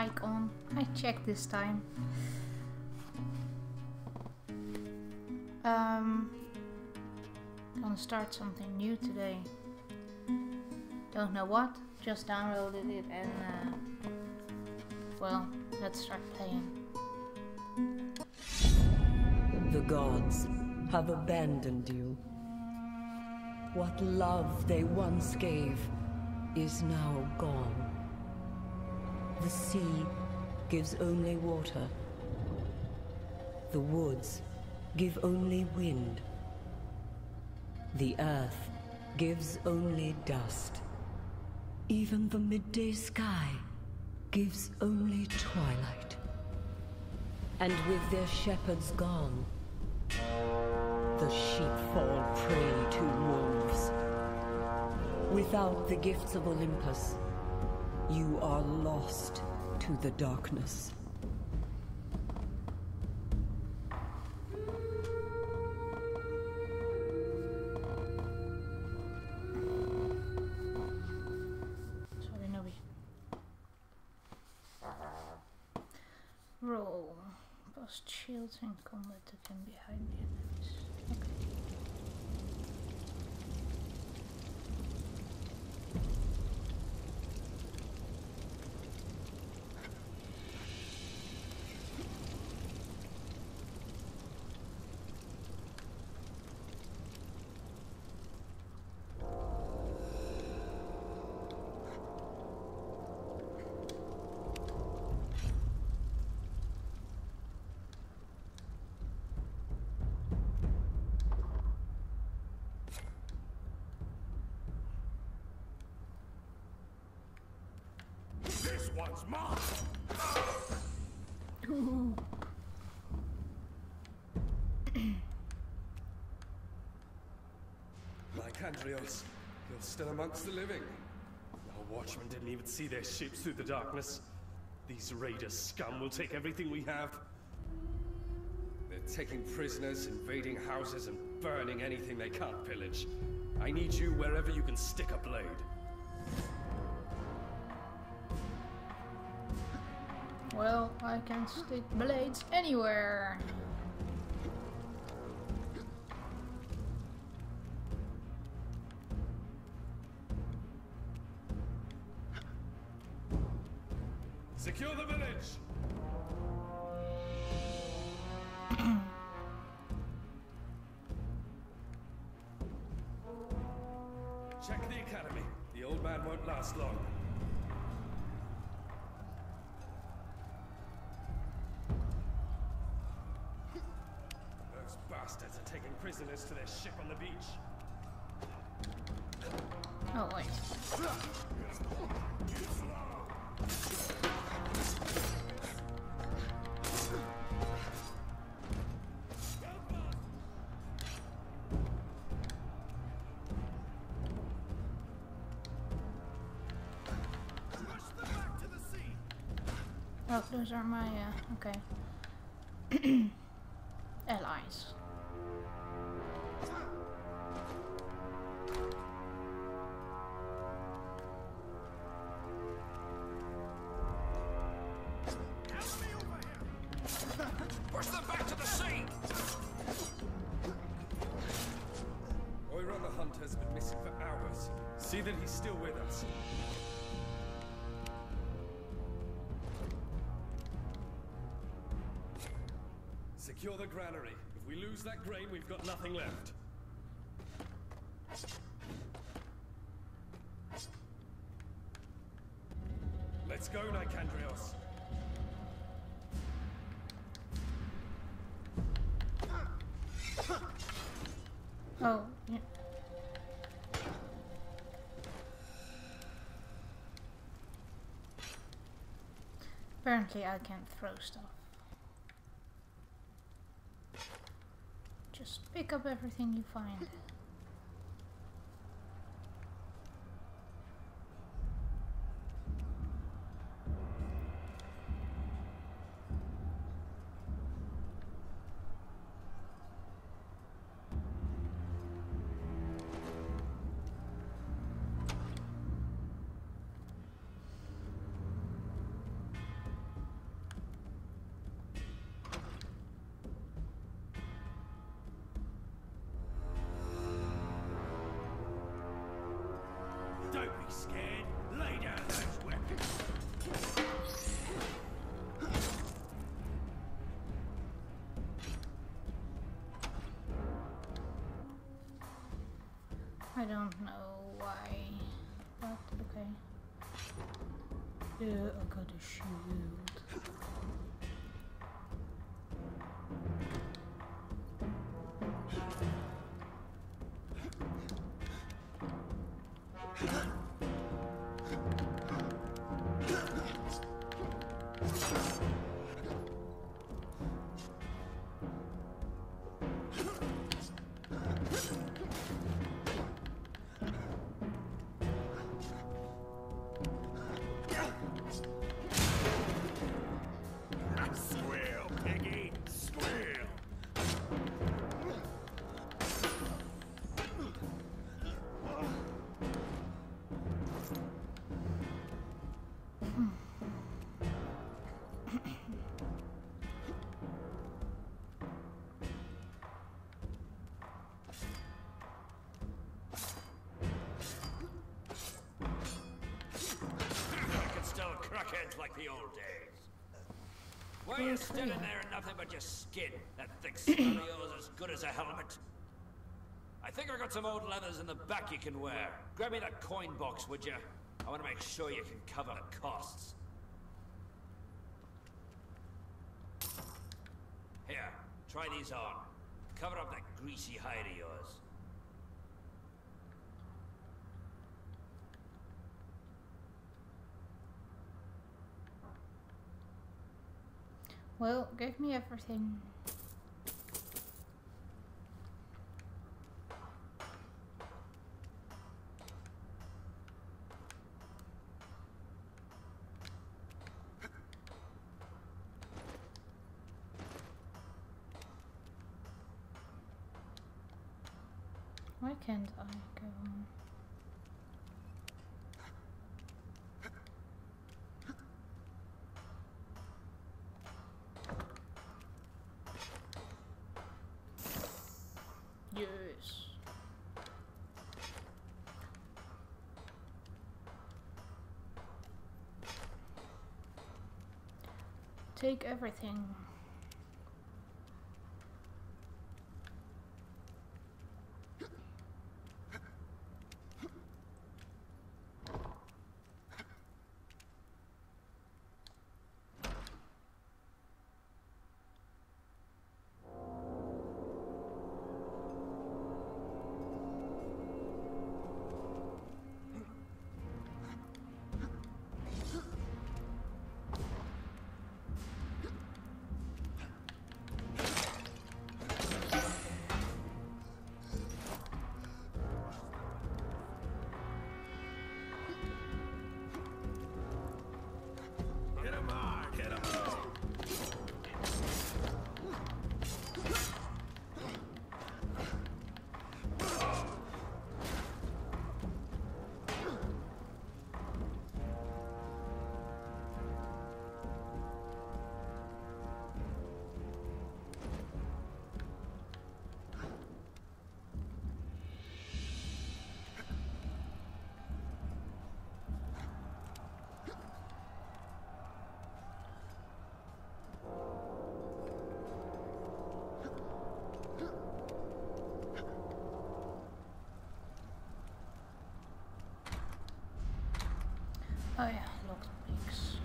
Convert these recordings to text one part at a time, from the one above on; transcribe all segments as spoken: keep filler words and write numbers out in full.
mic on. I checked this time. Um, gonna start something new today. Don't know what, just downloaded it and uh, well, let's start playing. The gods have abandoned you. What love they once gave is now gone. The sea gives only water. The woods give only wind. The earth gives only dust. Even the midday sky gives only twilight. And with their shepherds gone, the sheep fall prey to wolves. Without the gifts of Olympus, you are lost to the darkness. Sorry, nobody. Roll. Post shields in combat that can be behind the enemies. Okay. This one's mine! Ooh. Lycandrios, you're still amongst the living. Our watchmen didn't even see their ships through the darkness. These raider scum will take everything we have. They're taking prisoners, invading houses, and burning anything they can't pillage. I need you wherever you can stick a blade. Well, I can stick blades anywhere. Secure the village! Check the academy. The old man won't last long. Those bastards are taking prisoners to their ship on the beach. Oh wait. Oh, those are my, uh, okay. Allies. Push them back to the sea! Oiron the Hunter has been missing for hours. See that he's still with us. Secure the granary. If we lose that grain, we've got nothing left. Let's go, Nicandrios. Oh, yeah. Apparently I can't throw stuff. Just pick up everything you find. I don't know why. But okay. Yeah, I got a shield. Like the old days. Why are you standing there in nothing but your skin? That thick skin of yours as good as a helmet. I think I've got some old leathers in the back you can wear. Grab me that coin box, would you? I want to make sure you can cover the costs. Here, try these on. Cover up that greasy hide of yours. Well, give me everything. Why can't I go on? Yes. Take everything. Oh yeah, locked bricks.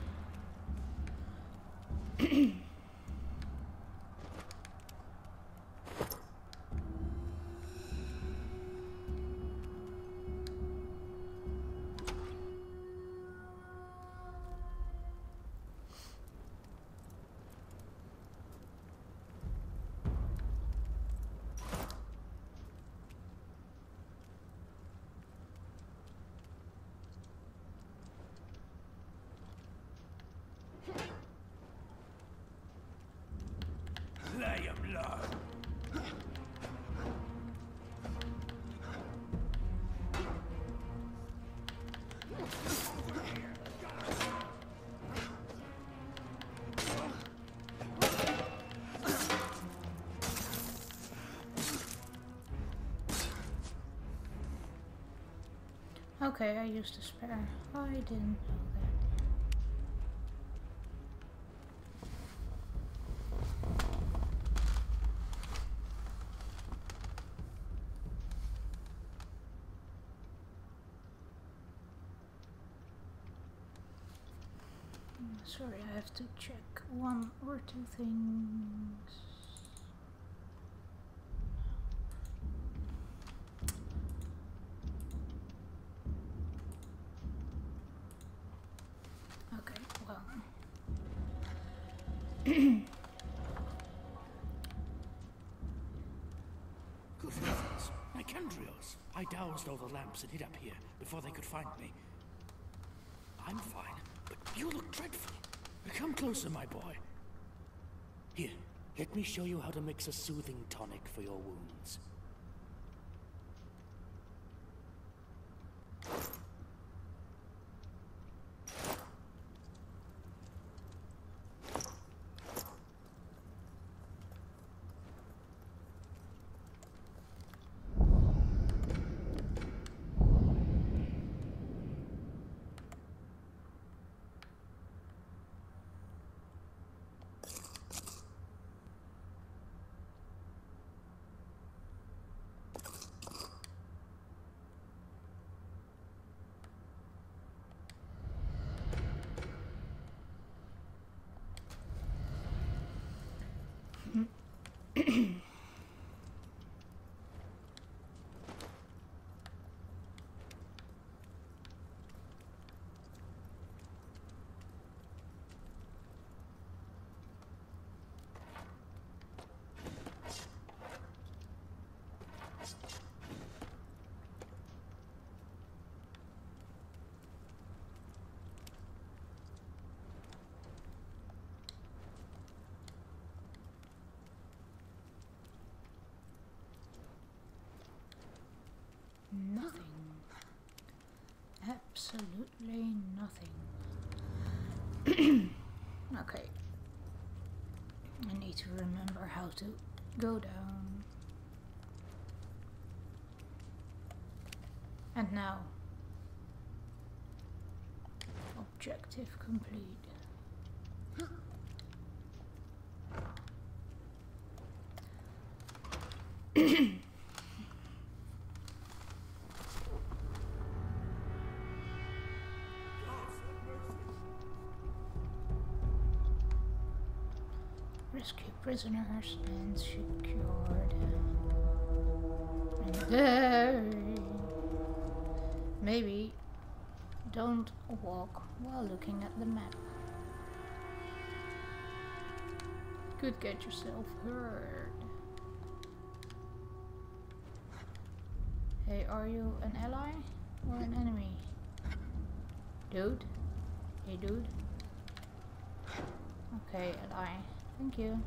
Lay 'em low. Okay, I used a spare. I didn't know that. Sorry, I have to check one or two things. Okay, well. Good heavens, my Candrios. I doused all the lamps and hid up here before they could find me. I'm fine, but you look dreadful. Come closer, my boy. Here, let me show you how to mix a soothing tonic for your wounds. Nothing. Absolutely nothing. Okay. I need to remember how to go down. And now. Objective complete. Rescue prisoners and secure them. And maybe don't walk while looking at the map. Could get yourself hurt. Hey, are you an ally or an enemy? Dude? Hey, dude? Okay, ally. Thank you.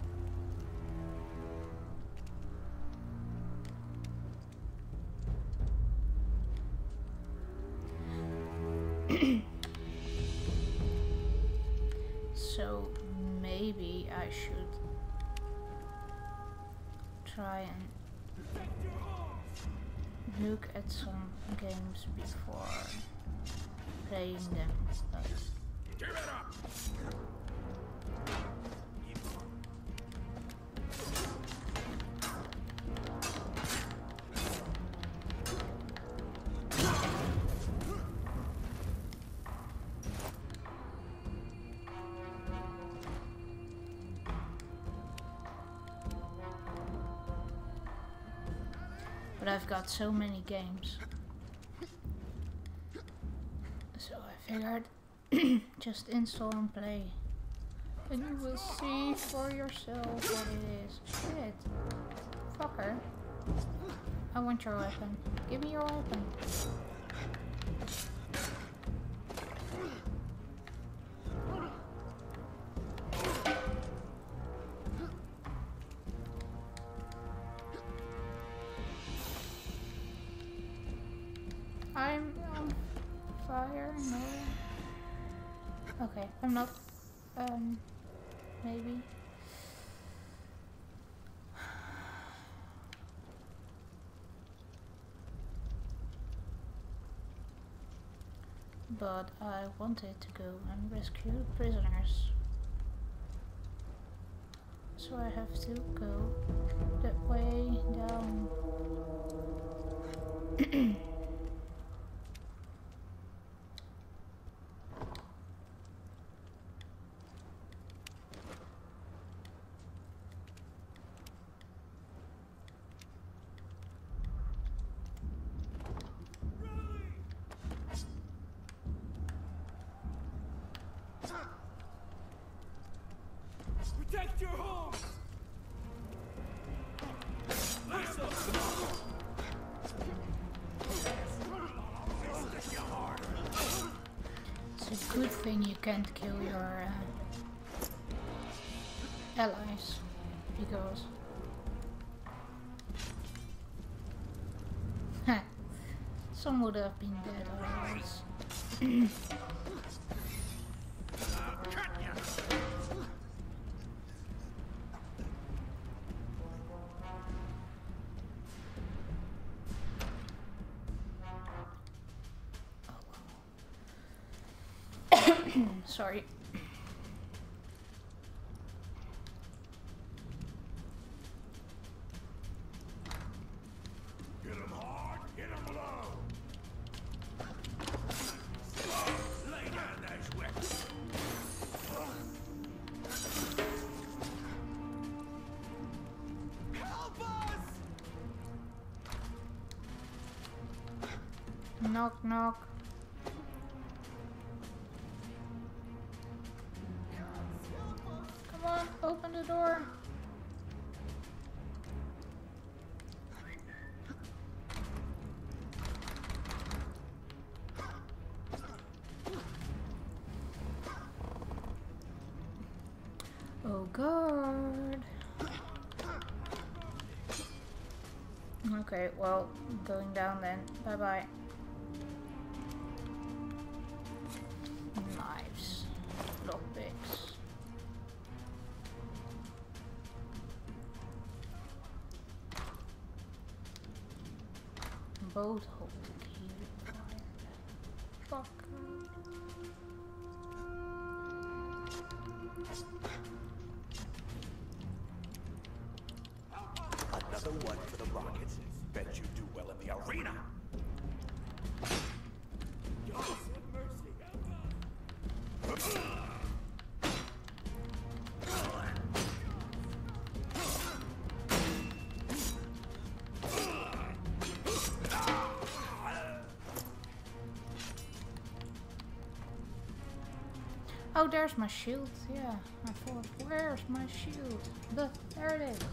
So maybe I should try and look at some games before playing them. But Give it up! But I've got so many games. So I figured just install and play. And you will see for yourself what it is. Shit. Fucker. I want your weapon. Give me your weapon. I'm on fire, no. Okay, I'm not, um, maybe. But I wanted to go and rescue prisoners. So I have to go that way down. Protect your homes! It's a good thing you can't kill your uh, allies, because some would have been dead otherwise. Sorry. Hit him hard, hit him low. Lay down those weapons. Help us! Knock knock. Come on, open the door. Oh god. Okay, well, going down then. Bye bye. Knives. Lockpicks. Both hold key required. Fuck. Another one for the rockets. Bet you do well in the arena. God have mercy, help us. Oh, there's my shield. Yeah, I thought, where's my shield? But there it is.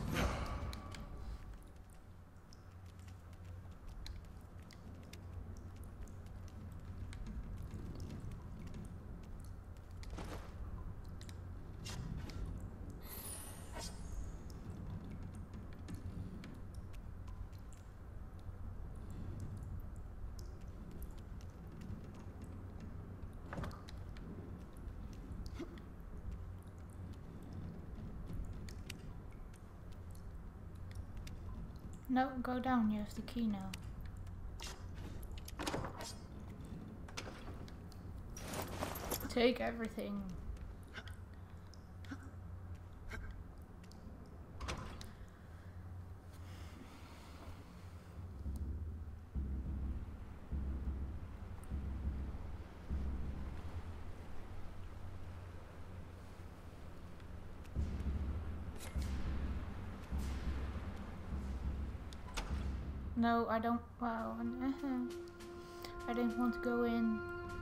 No, go down, you have the key now. Take everything. No, I don't. Wow. Uh-huh. I didn't want to go in.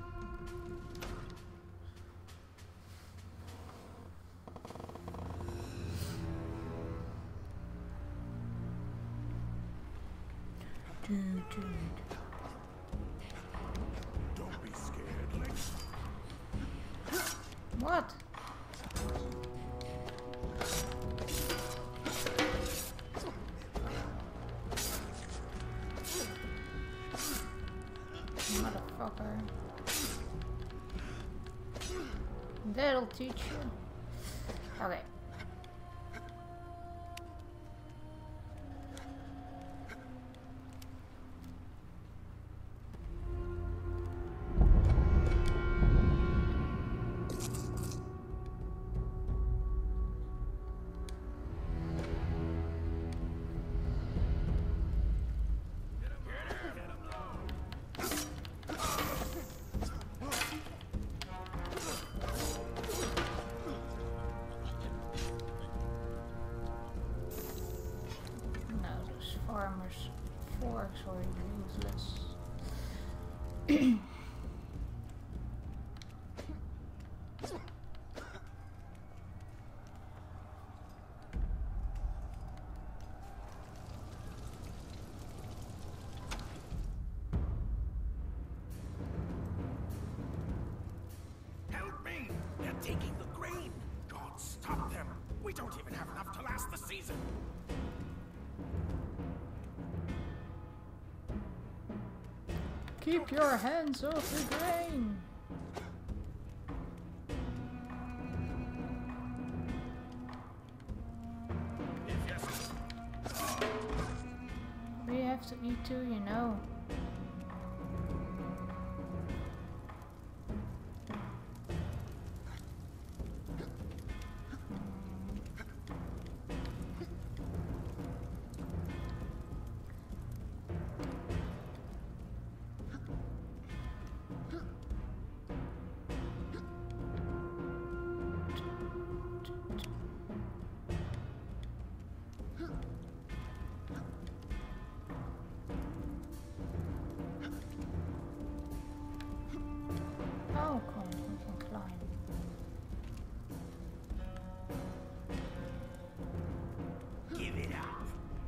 Dude, dude. Don't be scared, Link. What? Motherfucker. That'll teach you. Okay. Farmer's forks are useless. taking the grain. God, stop them. We don't even have enough to last the season. Keep your hands off the grain. We have to eat too, you know. Oh, cool, we can climb. Give it up.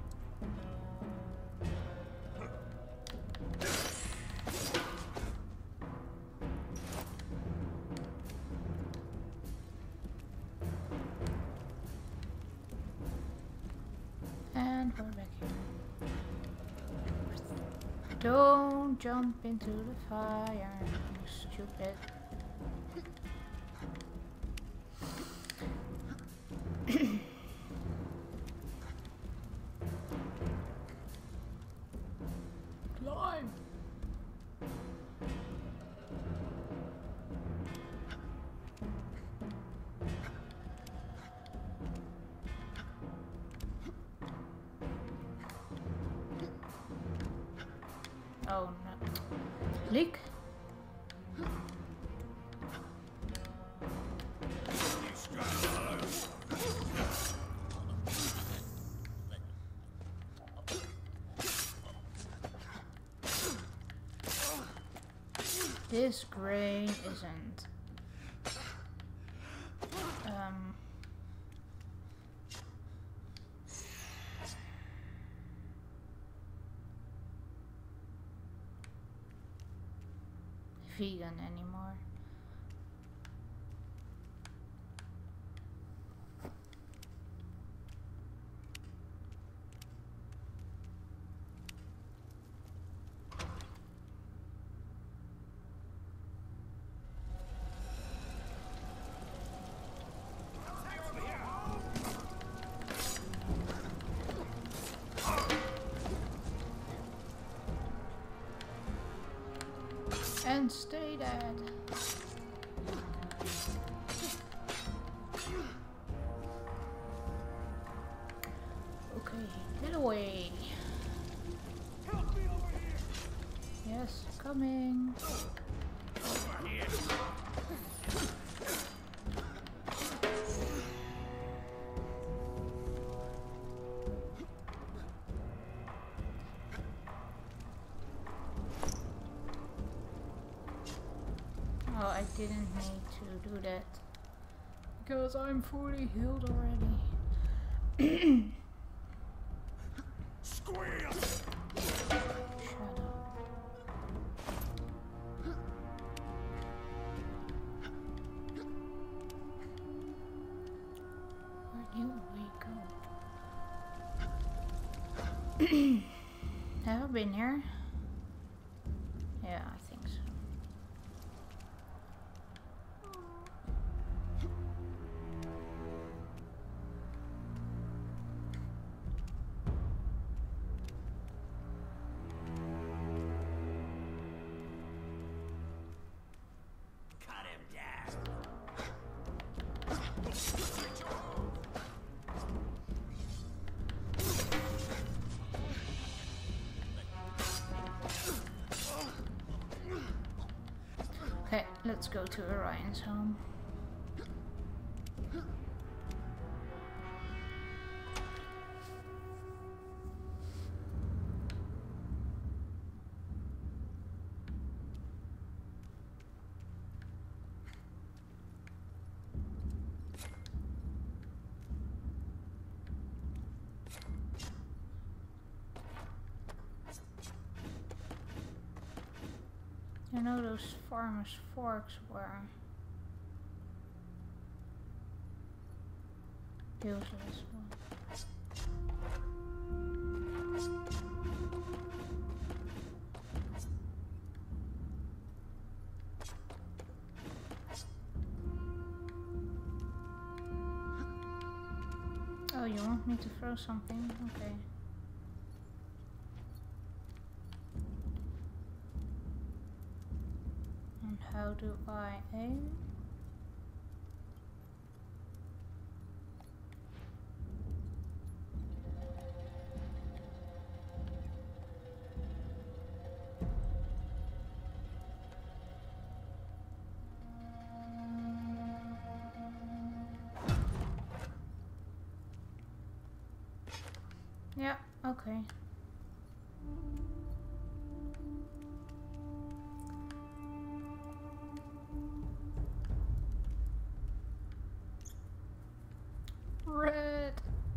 And we're back here. Don't jump into the fire, you stupid. Climb! Oh no. Leak? This grain isn't um vegan anymore. And stay dead. Okay, get away. Help me over here. Yes, coming. Over here. Oh, I didn't need to do that because I'm fully healed already. Squeal. Shut up. Where do we go? Have I been here? Yeah, I think so. Cut him down. Okay, let's go to Orion's home. You know those farmers' forks were Useless one. Oh, you want me to throw something? Okay. And how do I aim? Yeah, okay. Red.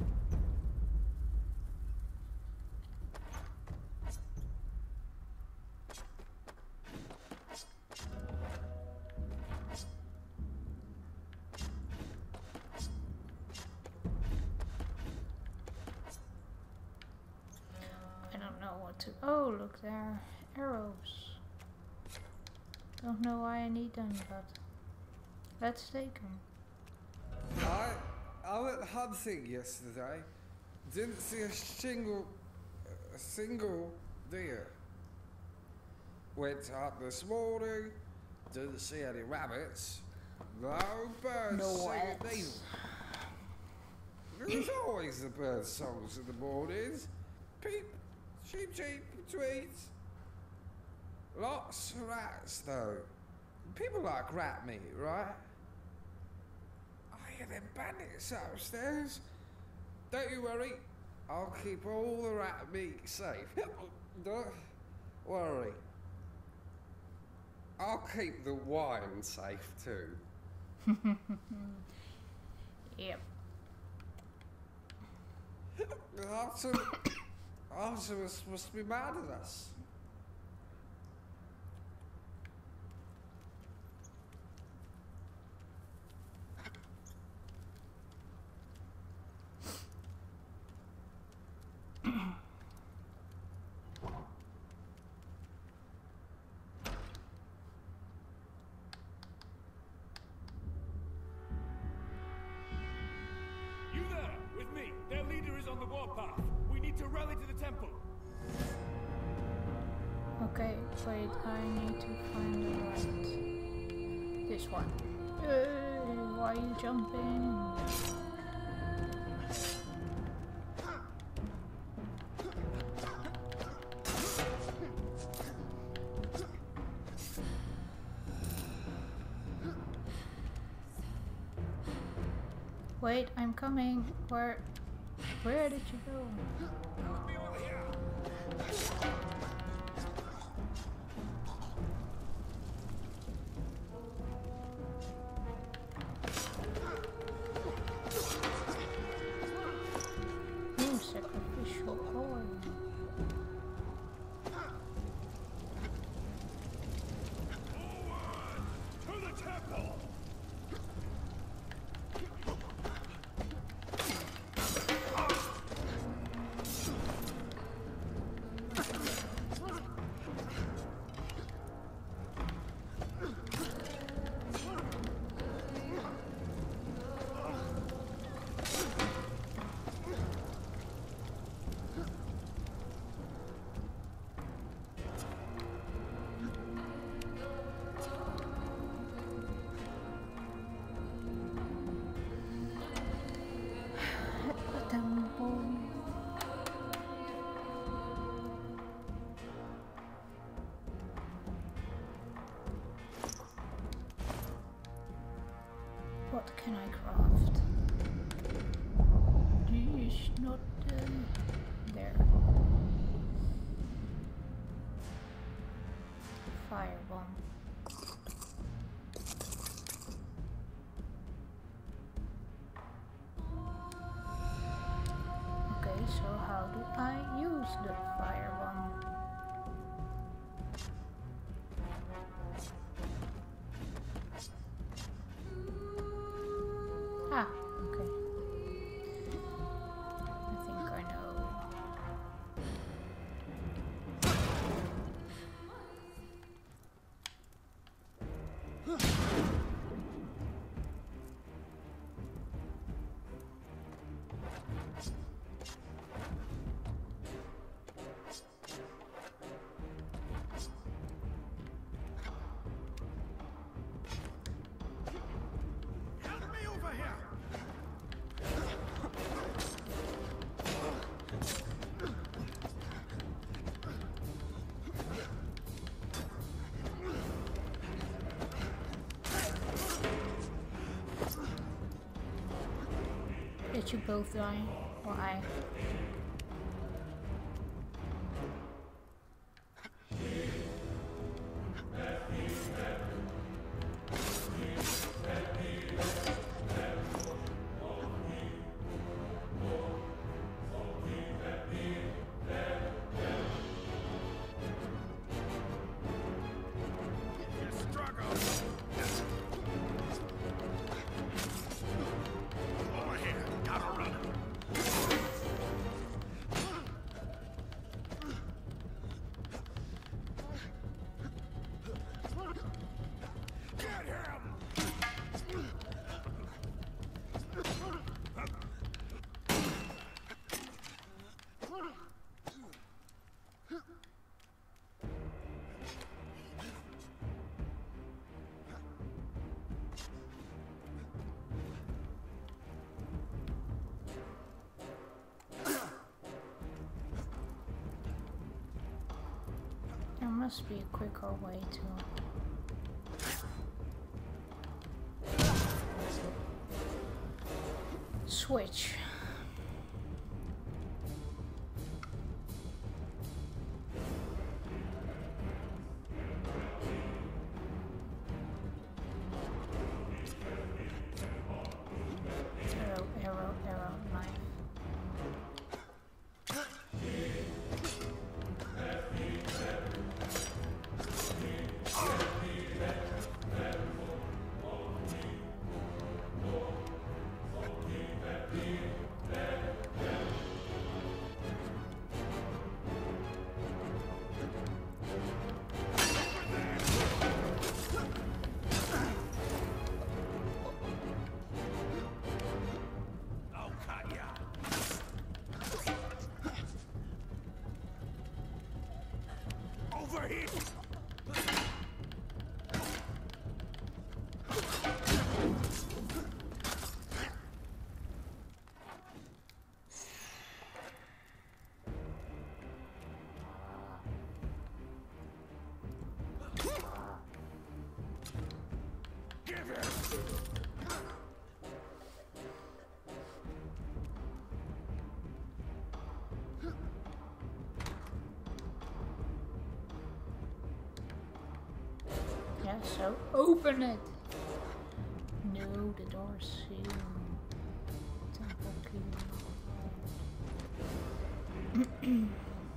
I don't know what to. Oh, look there, arrows. Don't know why I need them, but let's take them. I I went hunting yesterday. Didn't see a single a single deer. Went out this morning. Didn't see any rabbits. No birds No singing rabbits. either. There's always the bird songs in the mornings. Peep, sheep, sheep, tweets. Lots of rats though. People like rat meat, right? I hear them bandits upstairs. Don't you worry. I'll keep all the rat meat safe. Don't worry. I'll keep the wine safe too. Yep. Artemis, Artemis must be mad at us. You there, with me. Their leader is on the warpath. We need to rally to the temple. Okay, wait, I need to find the right. This one. Hey, why are you jumping? Wait, I'm coming. Where where did you go? Ooh, sacrificial coin. To the temple! Temple. What can I craft? This not uh, there. Firebomb. Okay, so how do I use the firebomb? Ah, okay. Did you both die? Why? There must be a quicker way to switch. Arrow, arrow, arrow, knife. Over here! Give it! Yeah, so open it. No, the door's sealed. Temple key.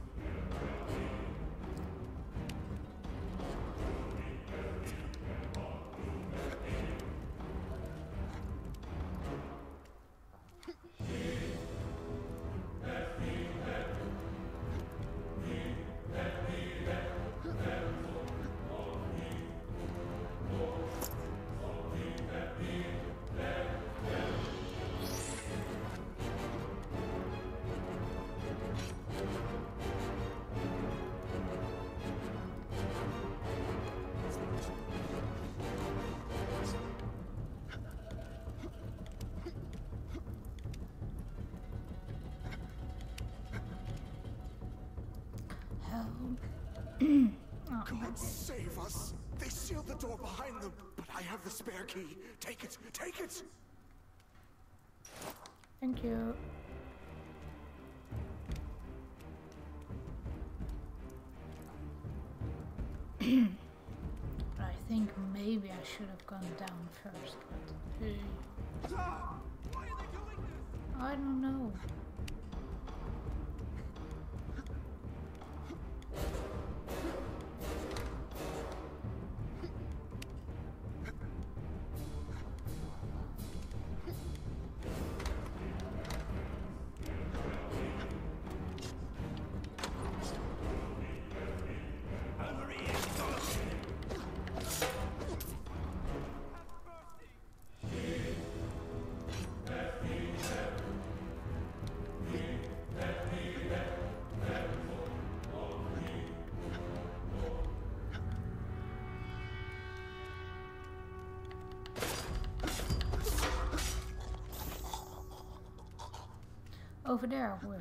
God save us! They sealed the door behind them, but I have the spare key. Take it! Take it! Thank you. I think maybe I should have gone down first, but hey. Why are they doing this? I don't know. Over there, where?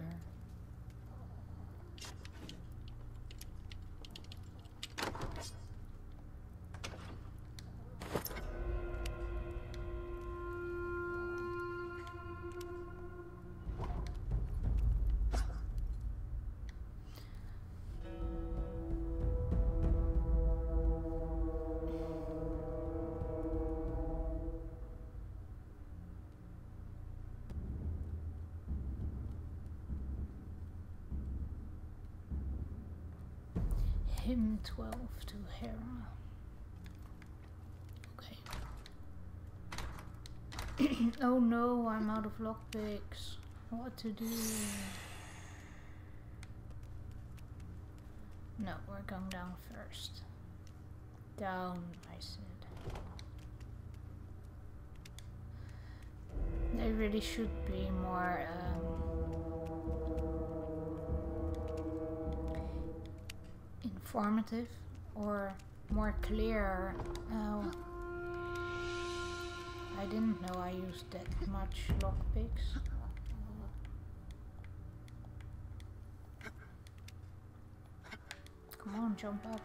hymn twelve to Hera. Okay. Oh no, I'm out of lockpicks. What to do? No, we're going down first. Down, I said. They really should be more um, informative or more clear. Oh, I didn't know I used that much lockpicks. Come on, jump up.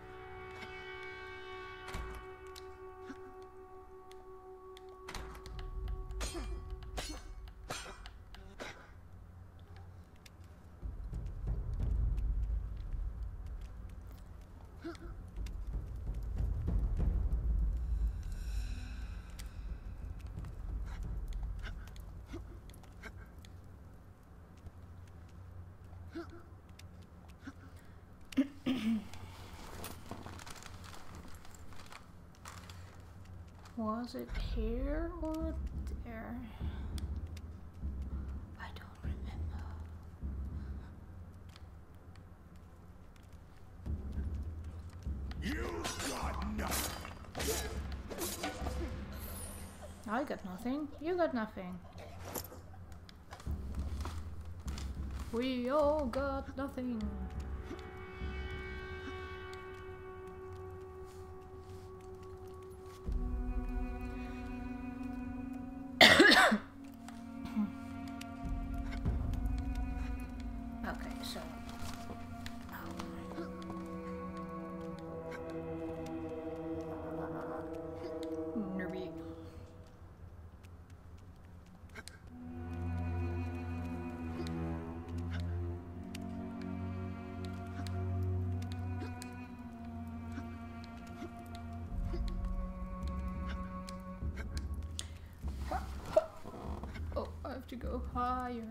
Was it here or there? I don't remember. You got nothing. I got nothing. You got nothing. We all got nothing. Okay, so Nerby. Oh, I have to go higher.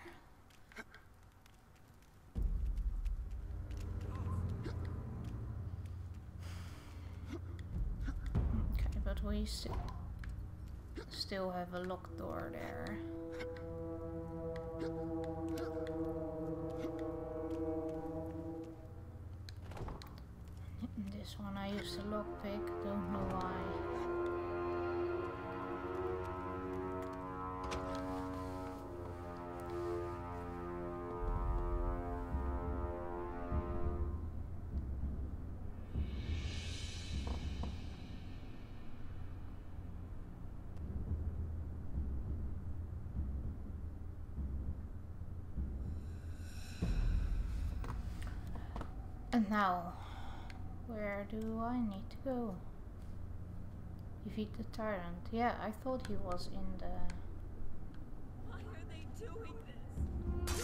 Okay, but we st still have a locked door there. This one I used a lockpick, don't know why. And now, where do I need to go? Defeat the tyrant. Yeah, I thought he was in the... Why are they doing this?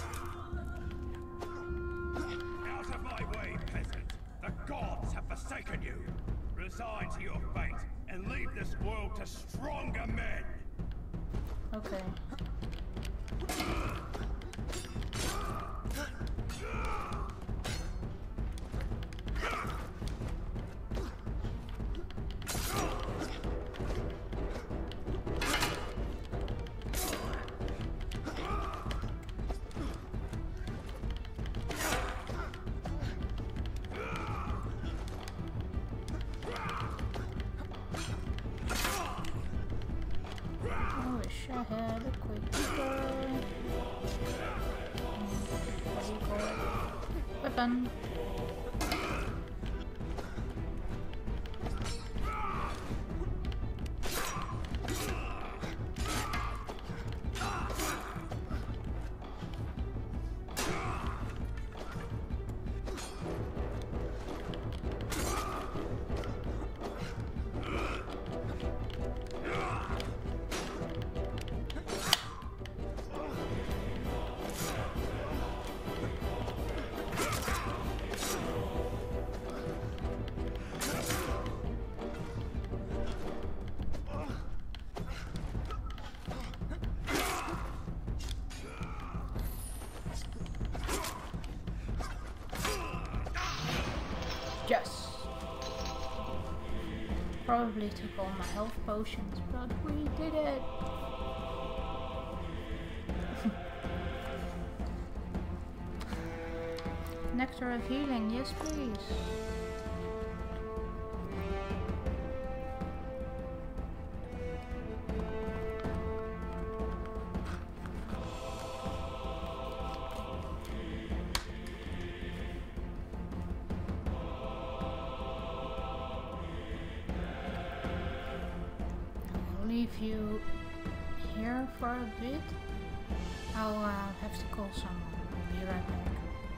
Out of my way, peasant! The gods have forsaken you! Resign to your fate and leave this world to stronger men! Okay. I wish I had a quick bow. What do you call it? Weapon. Probably took all my health potions, but we did it! Nectar of healing, yes please. I'll leave you here for a bit. I'll uh, have to call someone. I'll be right back.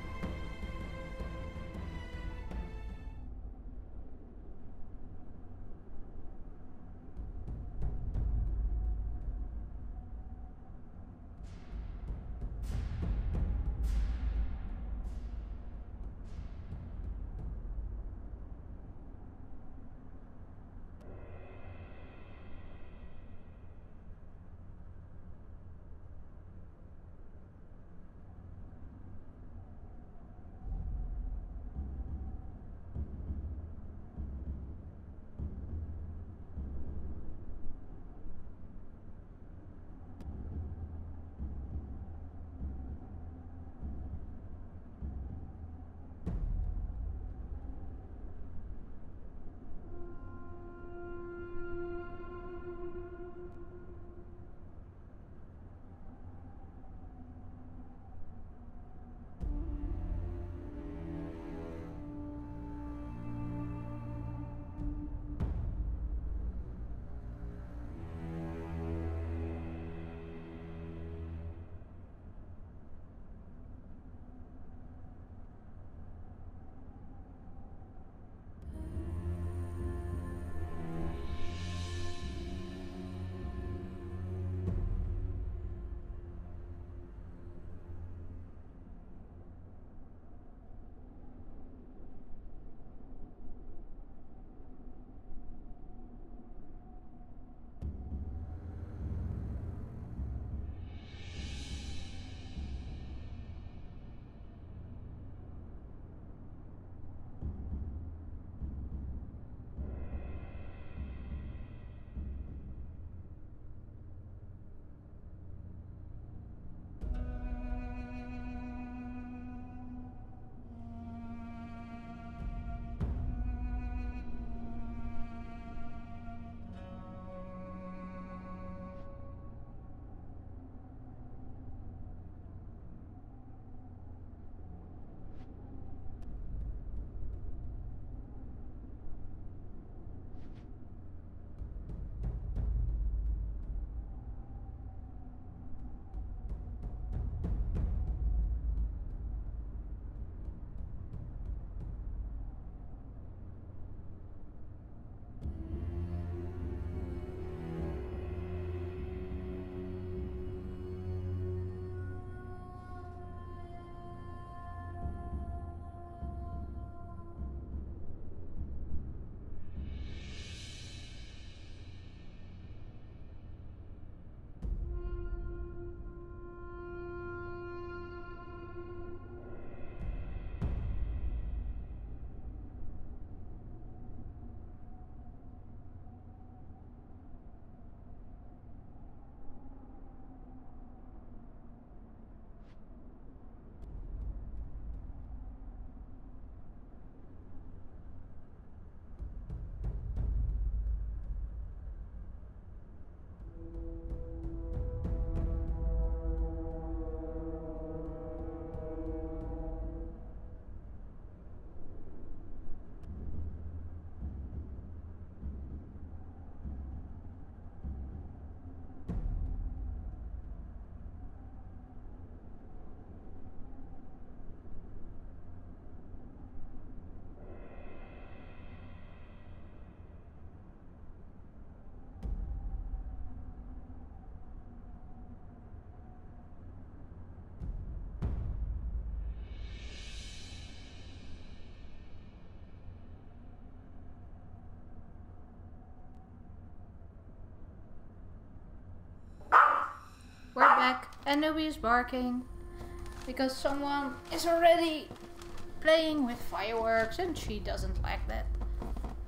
We're back, and Nubie is barking because someone is already playing with fireworks and she doesn't like that.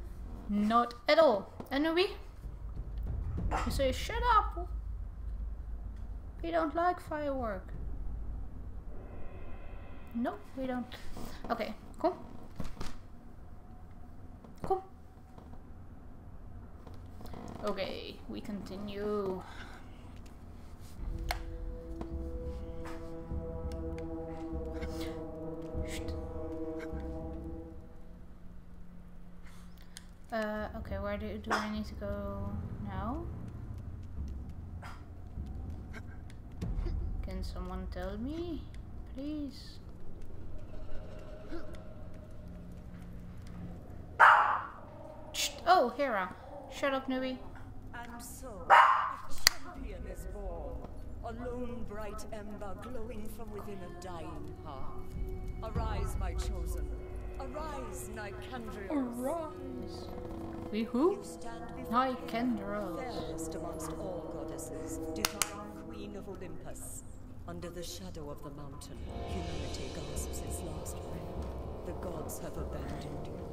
Not at all. Anubi? You say shut up! We don't like firework. No, we don't. Okay, cool. Cool. Okay, we continue. Uh, okay, where do, do I need to go now? Can someone tell me, please? Shh. Oh, Hera. Shut up, newbie. And so, a champion is born. A lone bright ember glowing from within a dying hearth. Arise, my chosen. Arise, Nicandrios. Arise. We who? You stand before Nicandrios. fairest amongst all goddesses, divine queen of Olympus. Under the shadow of the mountain, humanity gasps its last breath. The gods have abandoned you.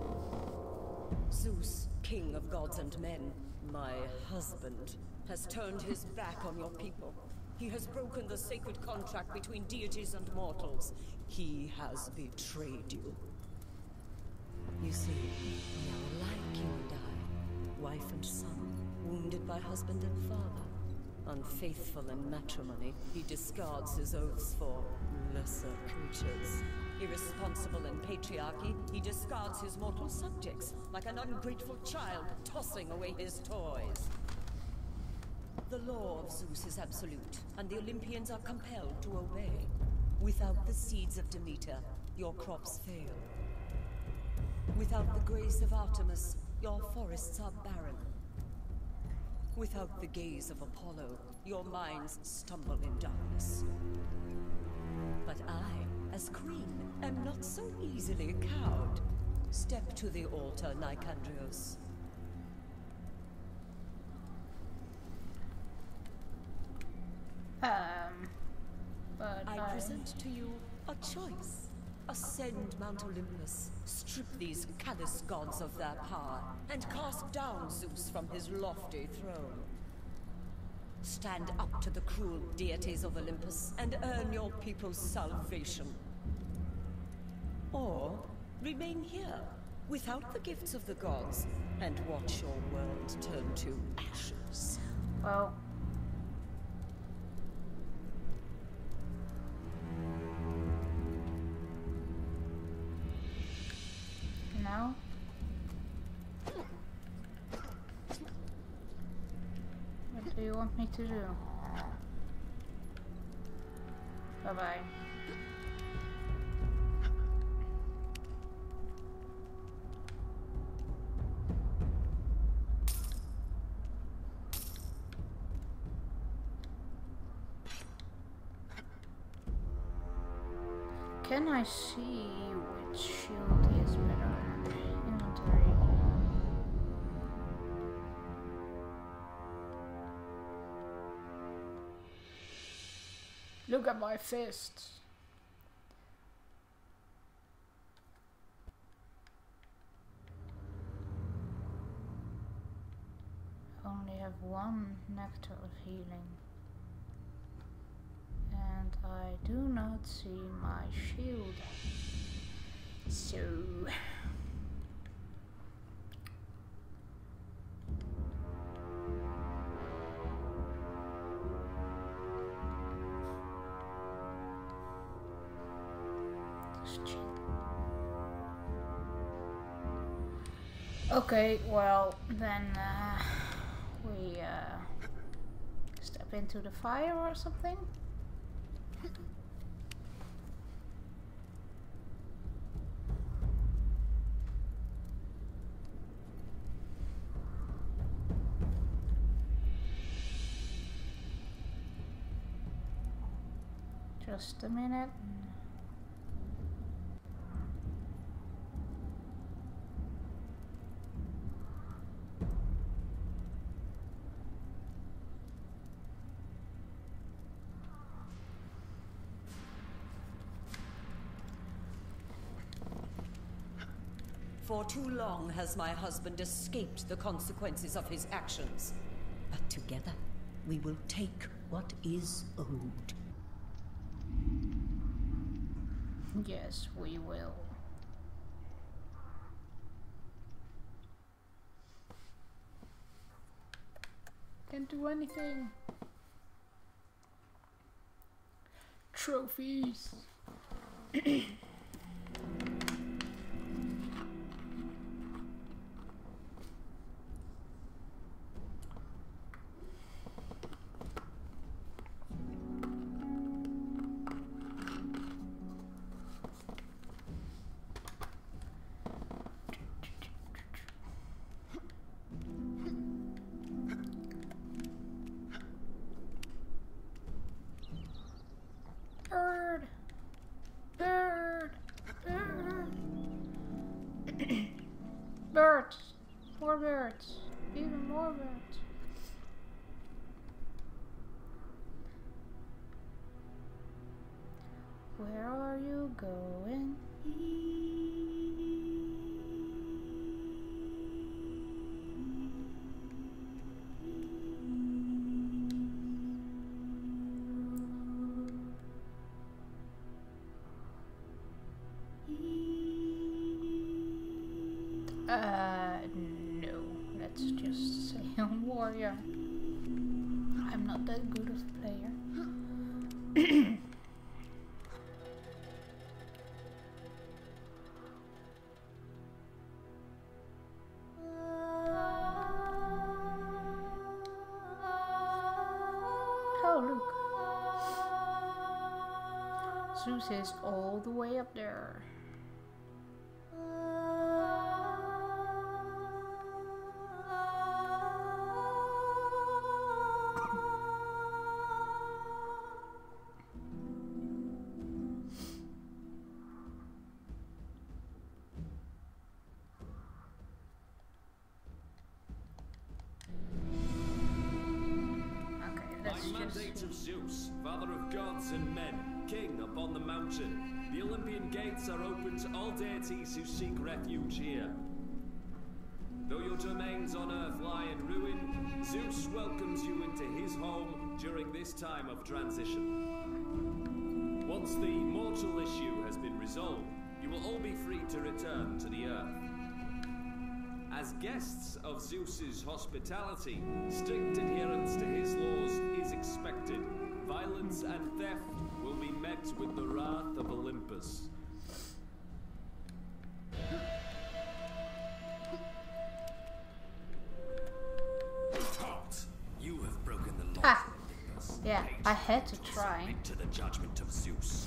Zeus, king of gods and men, my husband, has turned his back on your people. He has broken the sacred contract between deities and mortals. He has betrayed you. You see, we are like you and I, wife and son, wounded by husband and father. Unfaithful in matrimony, he discards his oaths for lesser creatures. Irresponsible in patriarchy, he discards his mortal subjects, like an ungrateful child tossing away his toys. The law of Zeus is absolute, and the Olympians are compelled to obey. Without the seeds of Demeter, your crops fail. Without the grace of Artemis, your forests are barren. Without the gaze of Apollo, your minds stumble in darkness. But I, as queen, am not so easily cowed. Step to the altar, Nicandrios. Um, but I I... present to you a choice. Ascend Mount Olympus, strip these callous gods of their power, and cast down Zeus from his lofty throne. Stand up to the cruel deities of Olympus and earn your people's salvation. Or remain here, without the gifts of the gods, and watch your world turn to ashes. Well... Now? What do you want me to do? Bye-bye. Can I see which shield is better? Inventory. Look at my fist. I only have one nectar of healing. And I do not see my shield. So... Okay, well, then uh, we uh, step into the fire or something. Just a minute. For too long has my husband escaped the consequences of his actions. But together, we will take what is owed. Yes, we will. Can't do anything. Trophies. Bird! Bird! Bird! Birds! More birds! Even more birds! Where are you going? Uh, no. Let's just say I'm warrior. I'm not that good of a player. Oh, look. Zeus is all the way up there. Mandate of Zeus, father of gods and men, king upon the mountain. The Olympian gates are open to all deities who seek refuge here. Though your domains on earth lie in ruin, Zeus welcomes you into his home during this time of transition. Once the mortal issue has been resolved, you will all be free to return to the earth. As guests of Zeus's hospitality, strict adherence to his laws is expected. Violence and theft will be met with the wrath of Olympus. You have broken the laws Ah, of Olympus. yeah, I had to try. Submit to the judgment of Zeus.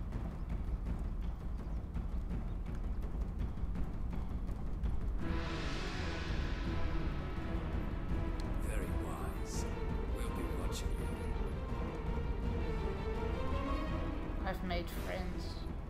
I've made friends.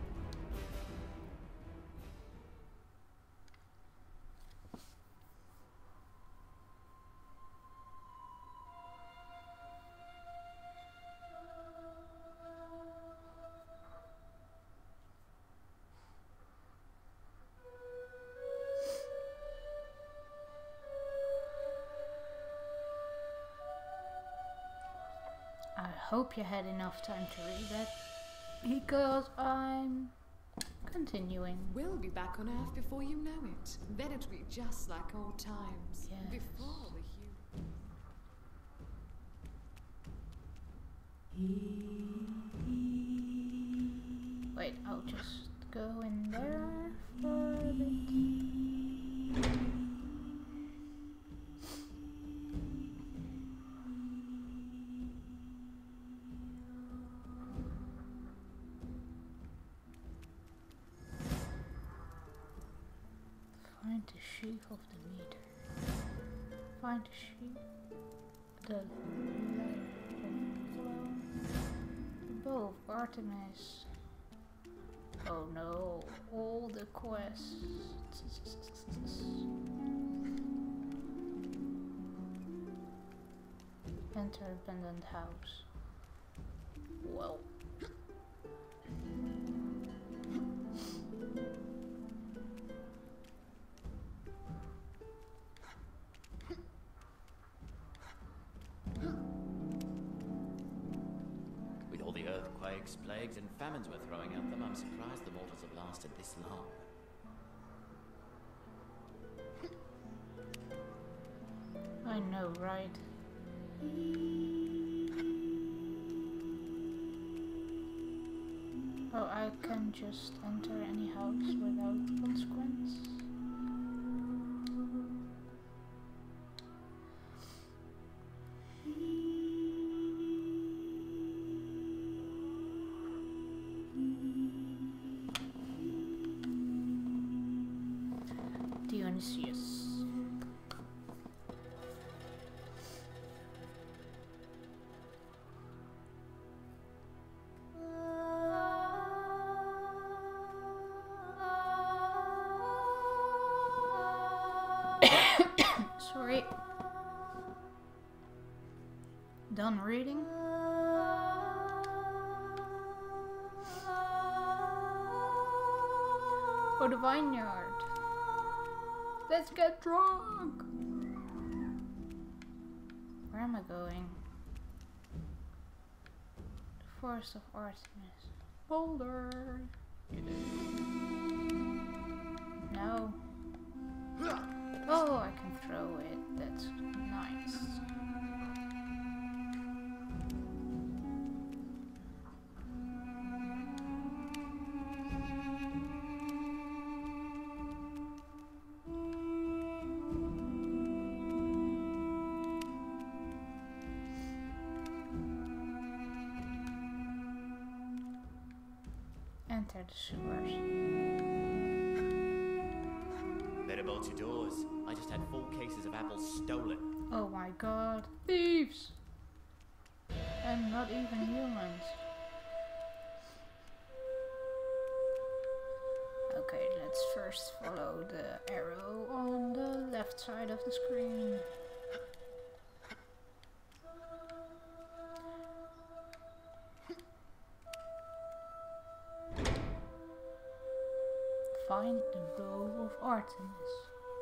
I hope you had enough time to read that. Because I'm continuing. We'll be back on Earth before you know it. Then it'll be just like old times. Yes. Before the human. Wait, I'll just go in there for a bit. Find the sheath of the meter. Find the sheath. The light of flow. The bow of Artemis. Oh no, all the quests. Enter abandoned house. Well. earthquakes, plagues, and famines were throwing at them, I'm surprised the mortals have lasted this long. I know, right? Oh, I can just enter any house without consequence. Dionysius. Sorry. Done reading. Oh, the vineyard. Let's get drunk. Where am I going? The Forest of Artemis. Boulder. No. Oh, I can throw it. That's nice. Enter the sewers. Better bolt your doors. I just had four cases of apples stolen. Oh my god. Thieves! And not even humans. Okay, let's first follow the arrow on the left side of the screen. Find the bow of Artemis.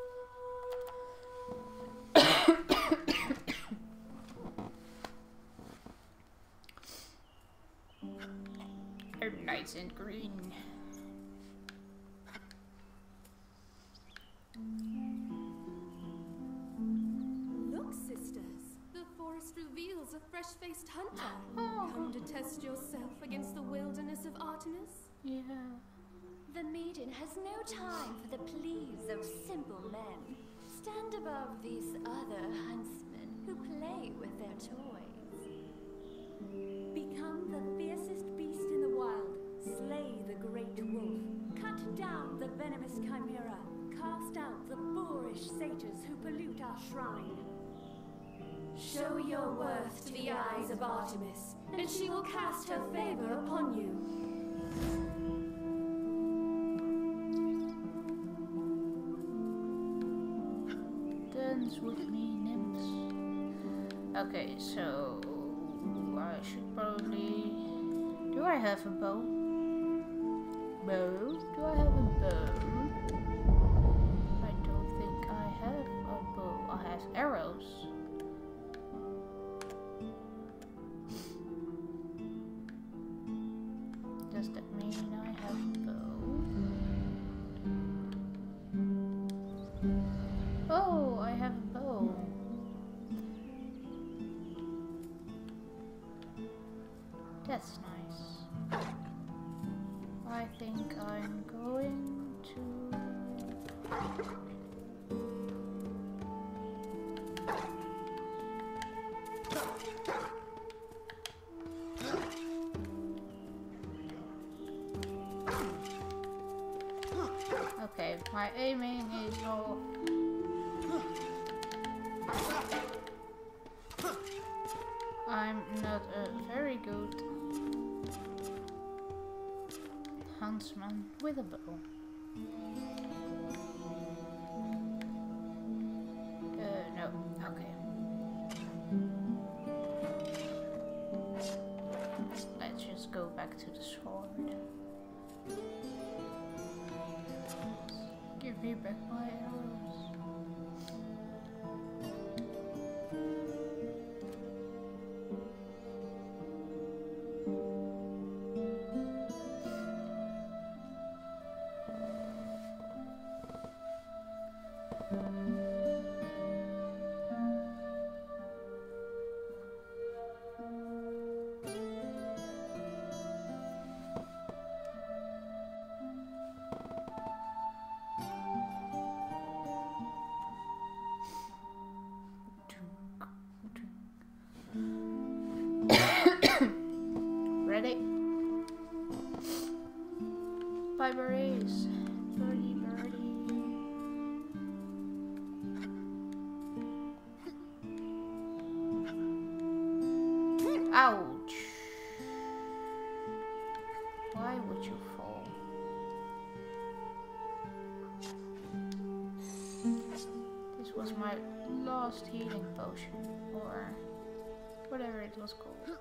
They're nice and green. Look, sisters. The forest reveals a fresh-faced hunter. Oh. Come to test yourself against the wilderness of Artemis? Yeah. The maiden has no time for the pleas of simple men. Stand above these other huntsmen who play with their toys. Become the fiercest beast in the wild. Slay the great wolf. Cut down the venomous chimera. Cast out the boorish satyrs who pollute our shrine. Show your worth to the eyes of Artemis, and she will cast her favor upon you. With me, nymphs. Okay, so I should probably. Do I have a bow? Bow? Do I have a bow? I don't think I have a bow. I have arrows. Does that mean I have a bow? Oh, I have a bow. That's nice. I think I'm going to... Okay, my aiming is off. I'm not a very good huntsman with a bow. Uh, no, okay. Let's just go back to the sword. Give me back my arrows. Bye, birdies. Birdie, birdie. Ouch. Why would you fall? This was my last healing potion, or whatever it was called.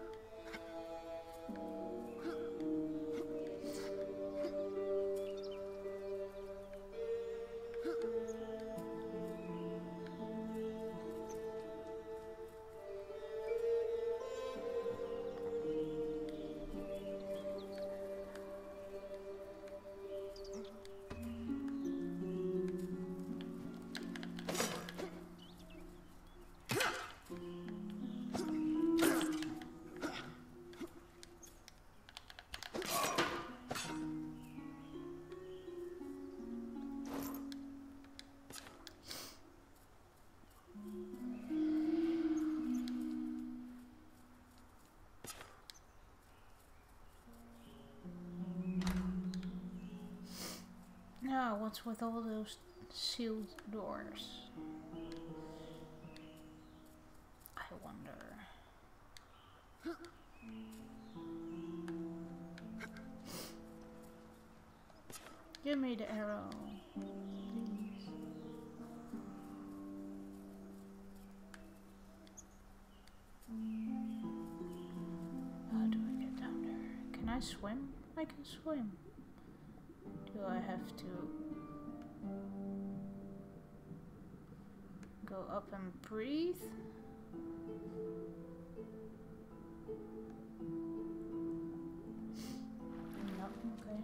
Now, what's with all those sealed doors? I wonder. Give me the arrow, please. How do I get down there? Can I swim? I can swim. Do I have to go up and breathe? No, okay.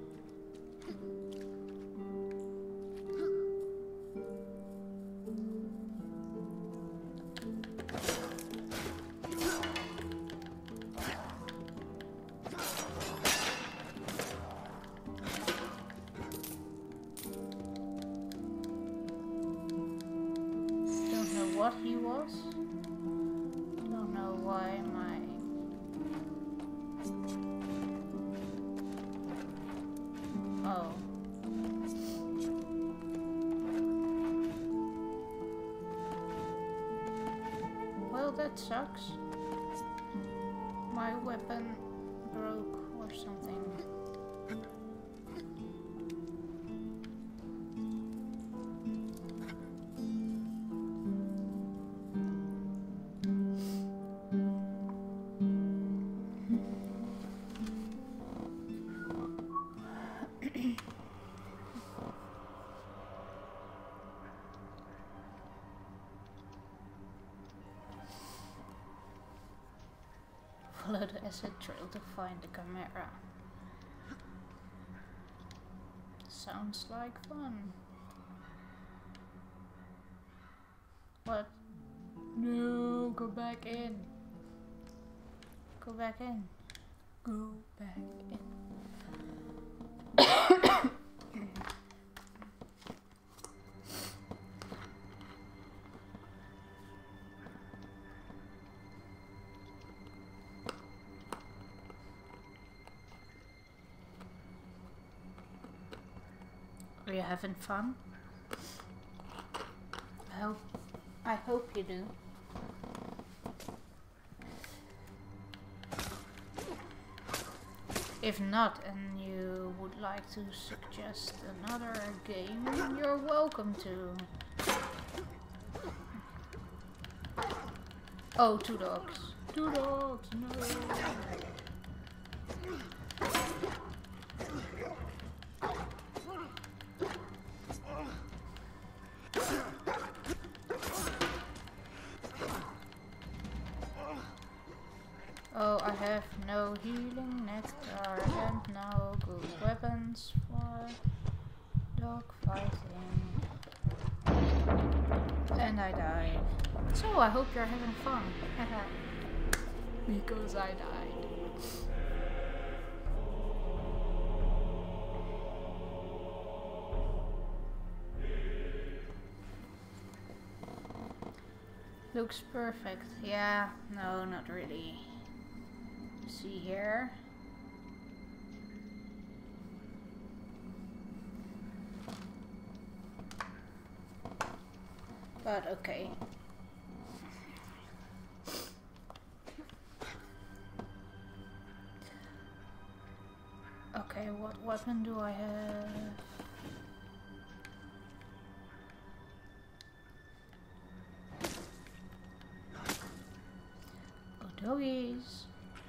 What he was? Don't know why my oh well, that sucks. My weapon broke or something. Follow the acid trail to find the Chimera. Sounds like fun. What? No, go back in. Go back in. Go back in. Are you having fun? I hope, I hope you do. If not, and you would like to suggest another game, you're welcome to. Oh, two dogs. Two dogs, no. Oh, I have no healing nectar and no good weapons for dog fighting. And I died. So I hope you're having fun. Because I died. Looks perfect. Yeah, no, not really. See here. But okay. Okay, what weapon do I have? Oh, doggies.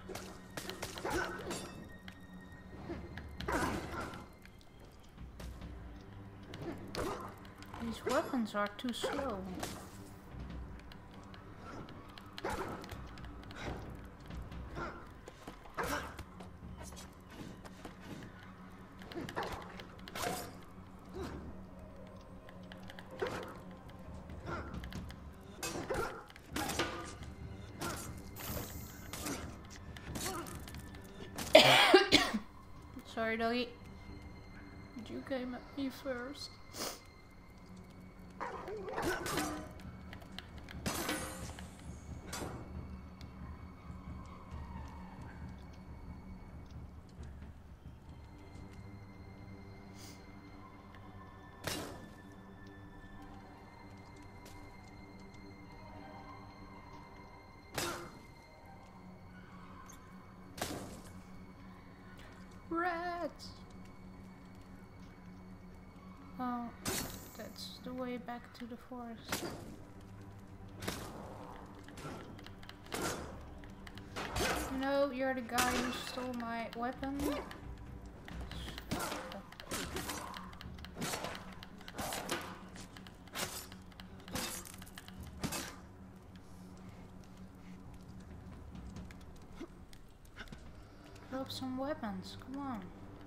These weapons are too slow. Sorry, doggy. You came at me first. Rats! Oh, that's the way back to the forest. No, you're the guy who stole my weapon. Drop some weapons, come on.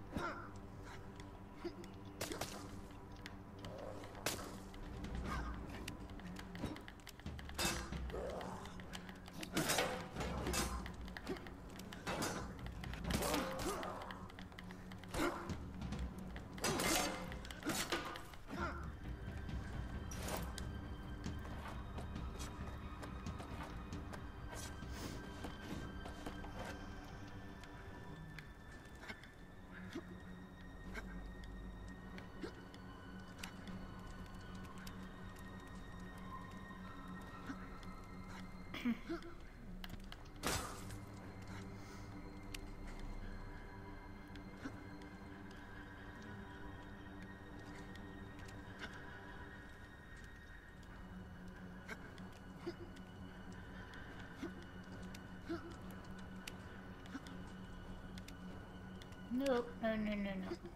No, no, no, no,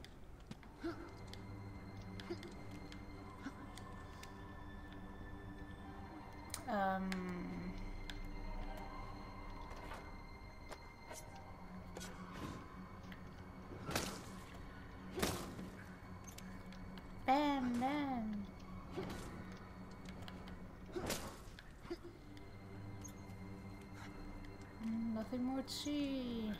no. Um. Bam, bam. Nothing more to see.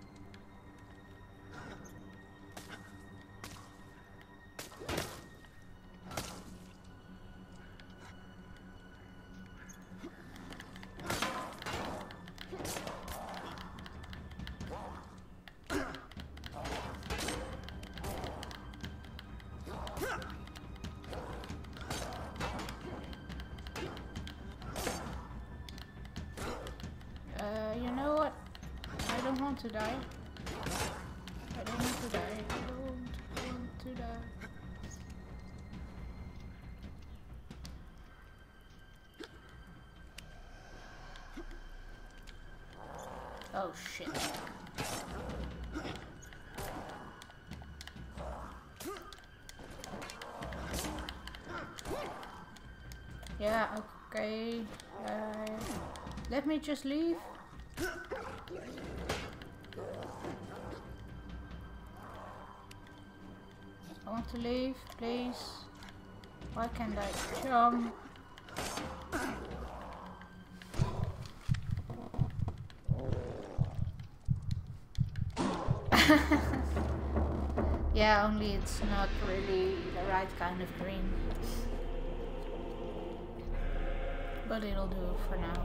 To die. I don't want to die. I don't want to die. Oh shit. Yeah, okay. Uh, let me just leave. I want to leave, please. Why can't I jump? Yeah, only it's not really the right kind of green. But it'll do for now.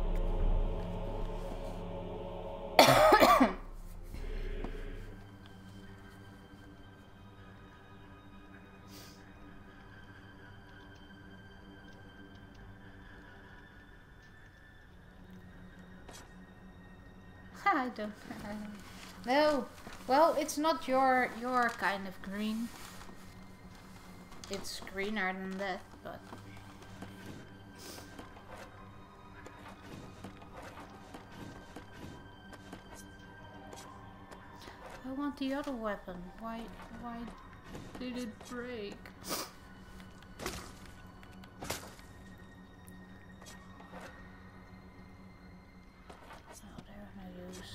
I don't. I don't. No. Well, it's not your your kind of green. It's greener than that, but. I want the other weapon. Why? Why did it break? Oh, they're no use.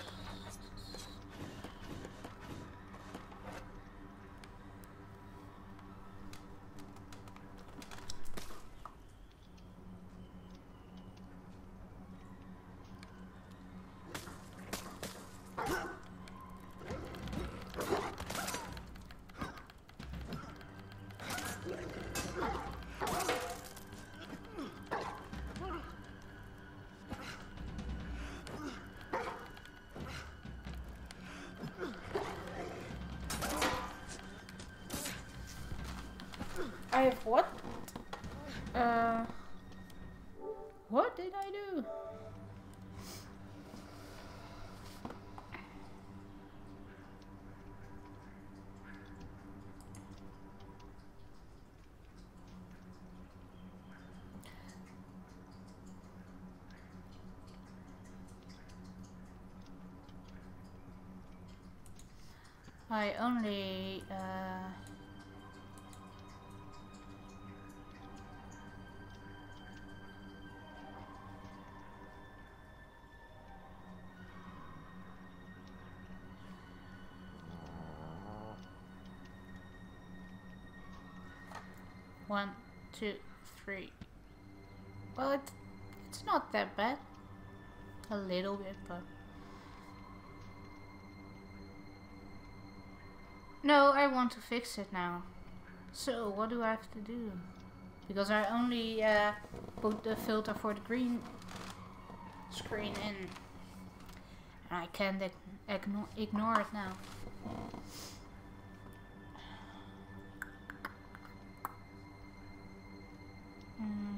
I have what? Uh, what did I do? I only uh One, two, three. Well, it, it's not that bad. A little bit, but... No, I want to fix it now. So, what do I have to do? Because I only uh, put the filter for the green screen in. And I can't ignore, ignore it now. Mm.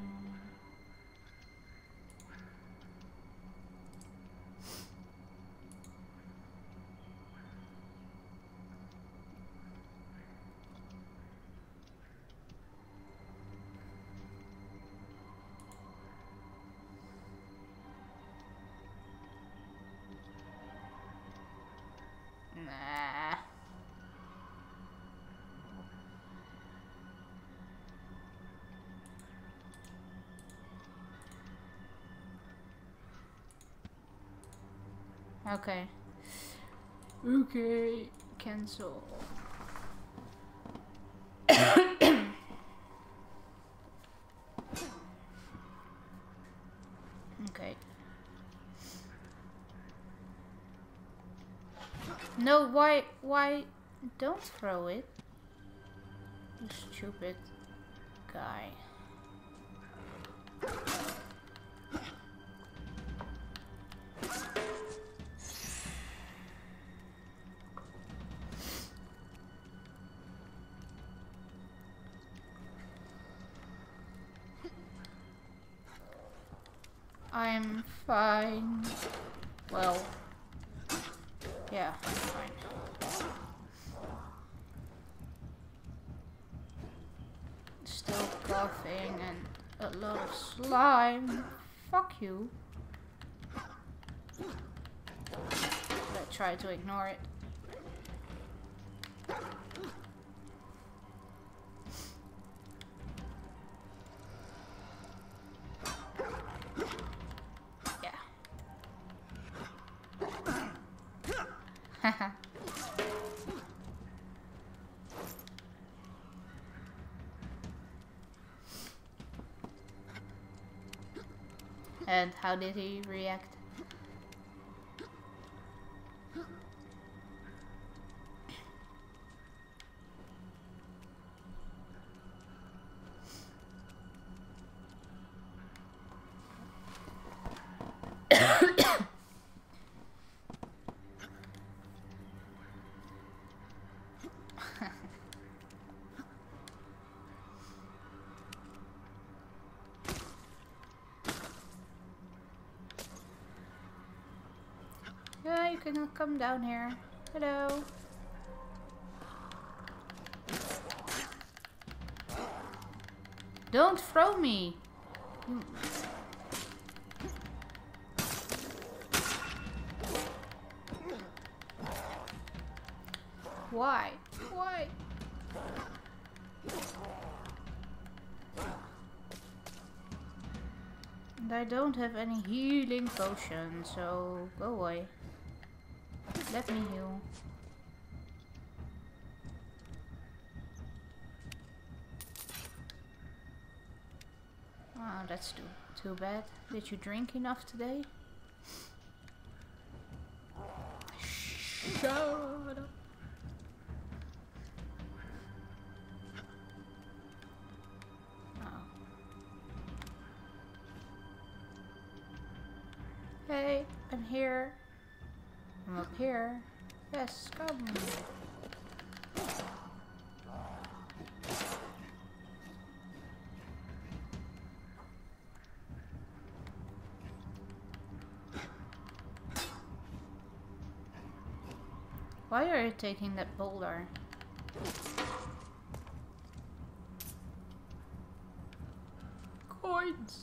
Nah. Okay. Okay. Cancel. Okay. No, why, why, don't throw it, you stupid guy. I'm fine. Well, yeah, I'm fine. Still coughing and a lot of slime. Fuck you. But try to ignore it. And how did he react? Yeah, you cannot come down here. Hello. Don't throw me. You... Why? Why? And I don't have any healing potion, so go away. Let me heal. Oh, that's too too bad. Did you drink enough today? Shut up. Hey, I'm here. I'm up here. Yes, come. Why are you taking that boulder? Coins.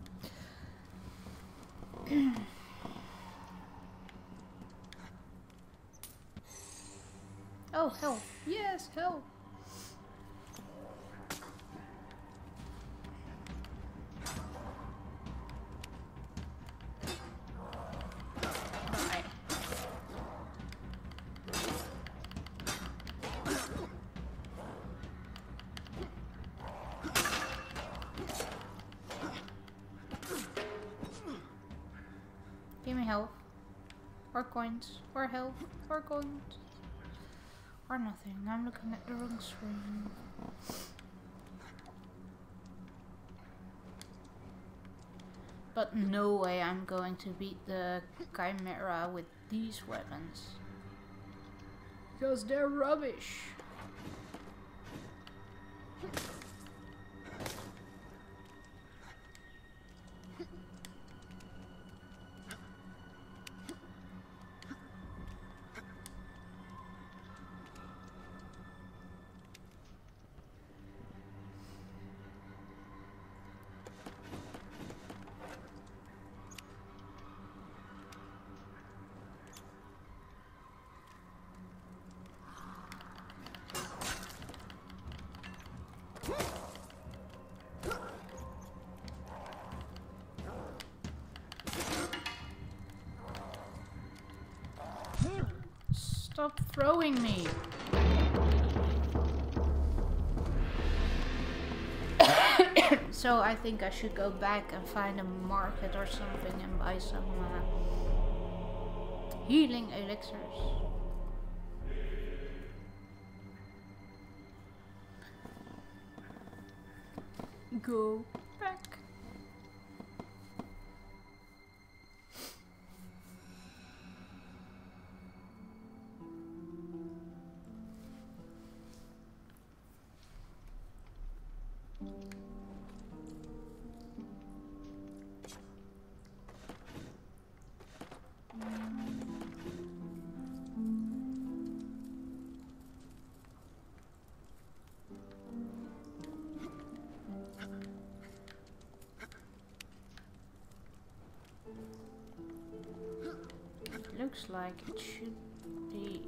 Oh, help. Yes, help. Bye. Give me health. Or coins. Or health. Or coins. Or nothing. I'm looking at the wrong screen. But no way I'm going to beat the Chimera with these weapons. Because they're rubbish. Stop throwing me. So I think I should go back and find a market or something and buy some uh, healing elixirs. Go back. Looks like it should be.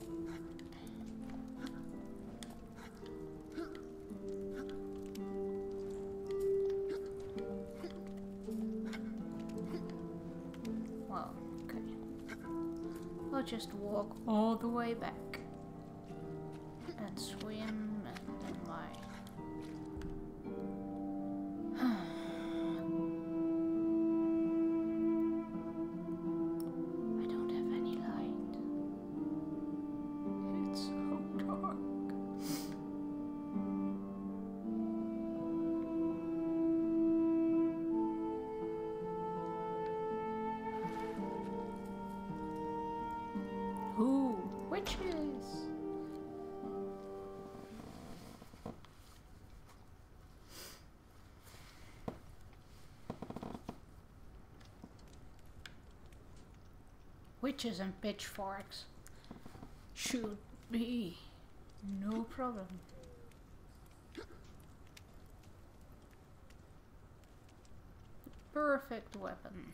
Well, okay. I'll just walk all the way back and swim and then my. Who? Witches! witches and pitchforks. Should be no problem. Perfect weapon.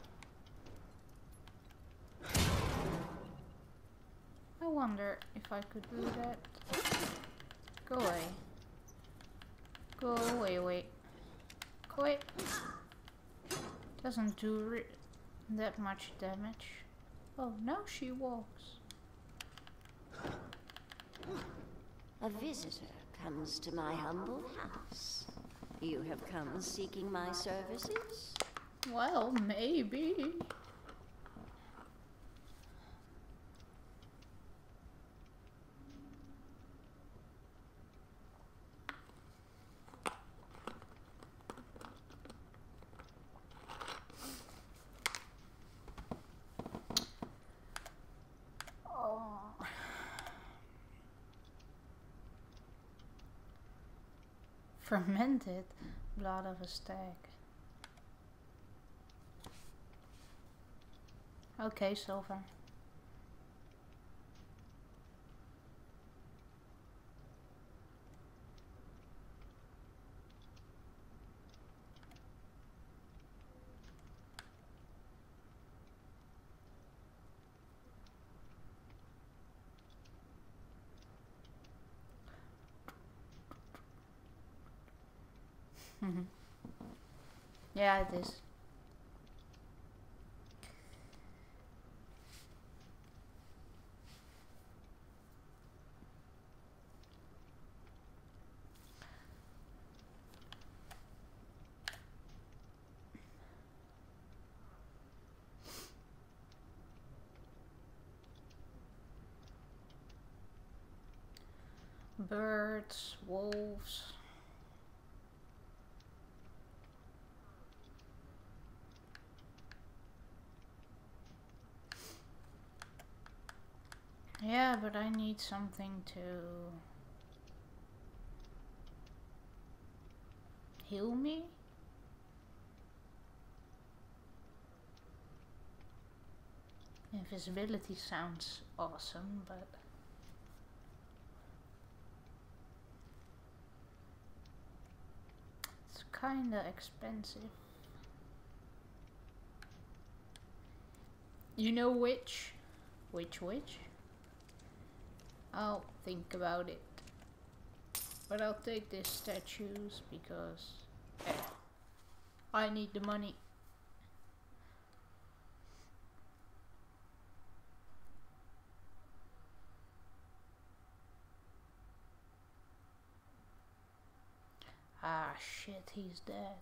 I wonder if I could do that. Go away. Go away, wait. Go away. Doesn't do re that much damage. Oh, now she walks. A visitor comes to my humble house. You have come seeking my services? Well, maybe. Fermented blood of a stag. Okay, silver. Mm-hmm. Yeah, it is. Birds, wolves. Yeah, but I need something to heal me. Invisibility sounds awesome, but it's kinda expensive. You know which? Which which? I'll think about it. But I'll take these statues because eh, I need the money. Ah shit, he's dead.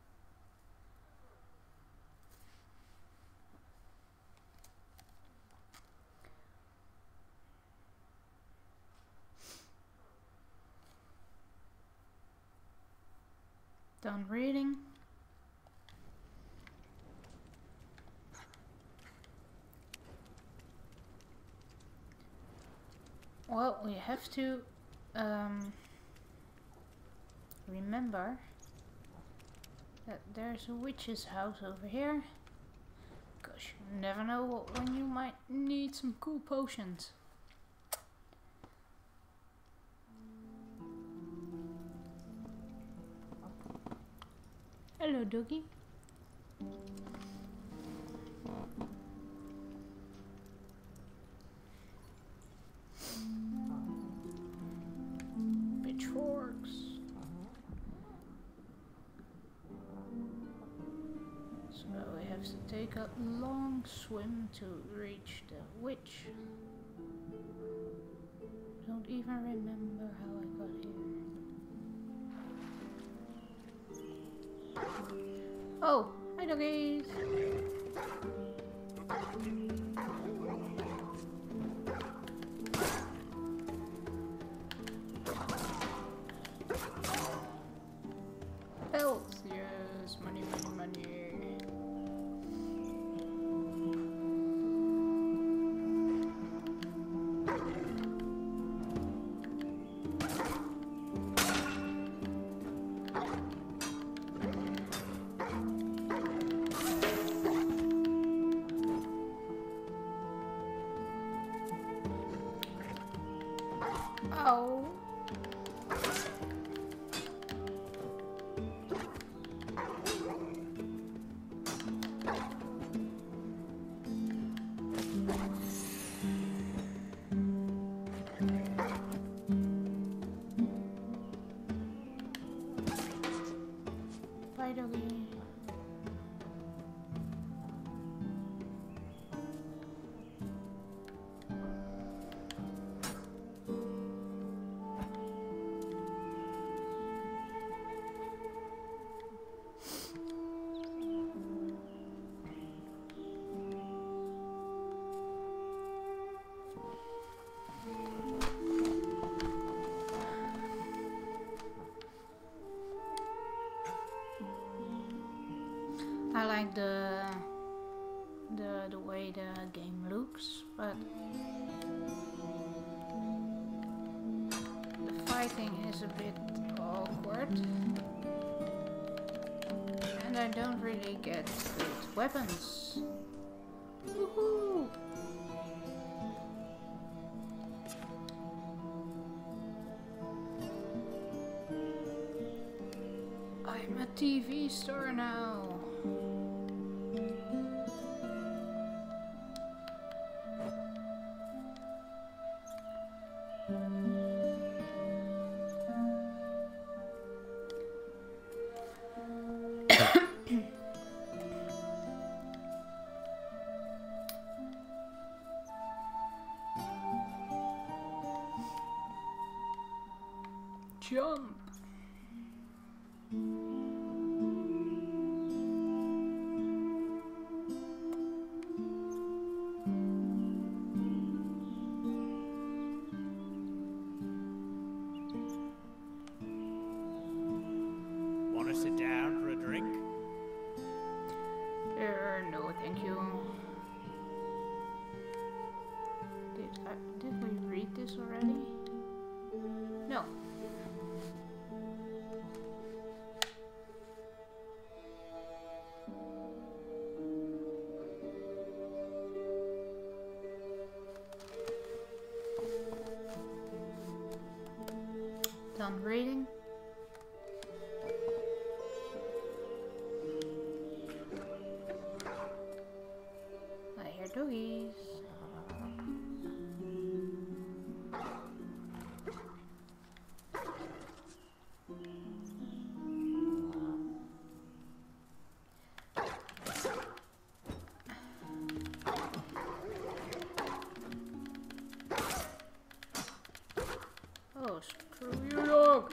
Done reading. Well, we have to um, remember that there's a witch's house over here. Because you never know when you might need some cool potions. Hello, doggy. Pitchforks. So we have to take a long swim to reach the witch. Don't even remember how I got here. Oh, hi doggies! Bells, yes, money, money, money. Oh. Bye, doggy. I like the the the way the game looks, but the fighting is a bit awkward, and I don't really get good weapons. Woohoo! I'm a T V star now. Jump. Want to sit down for a drink? Er, no, thank you. Did I, did we read this already? No. Done reading. I hear doggies. Oh, screw you, dog!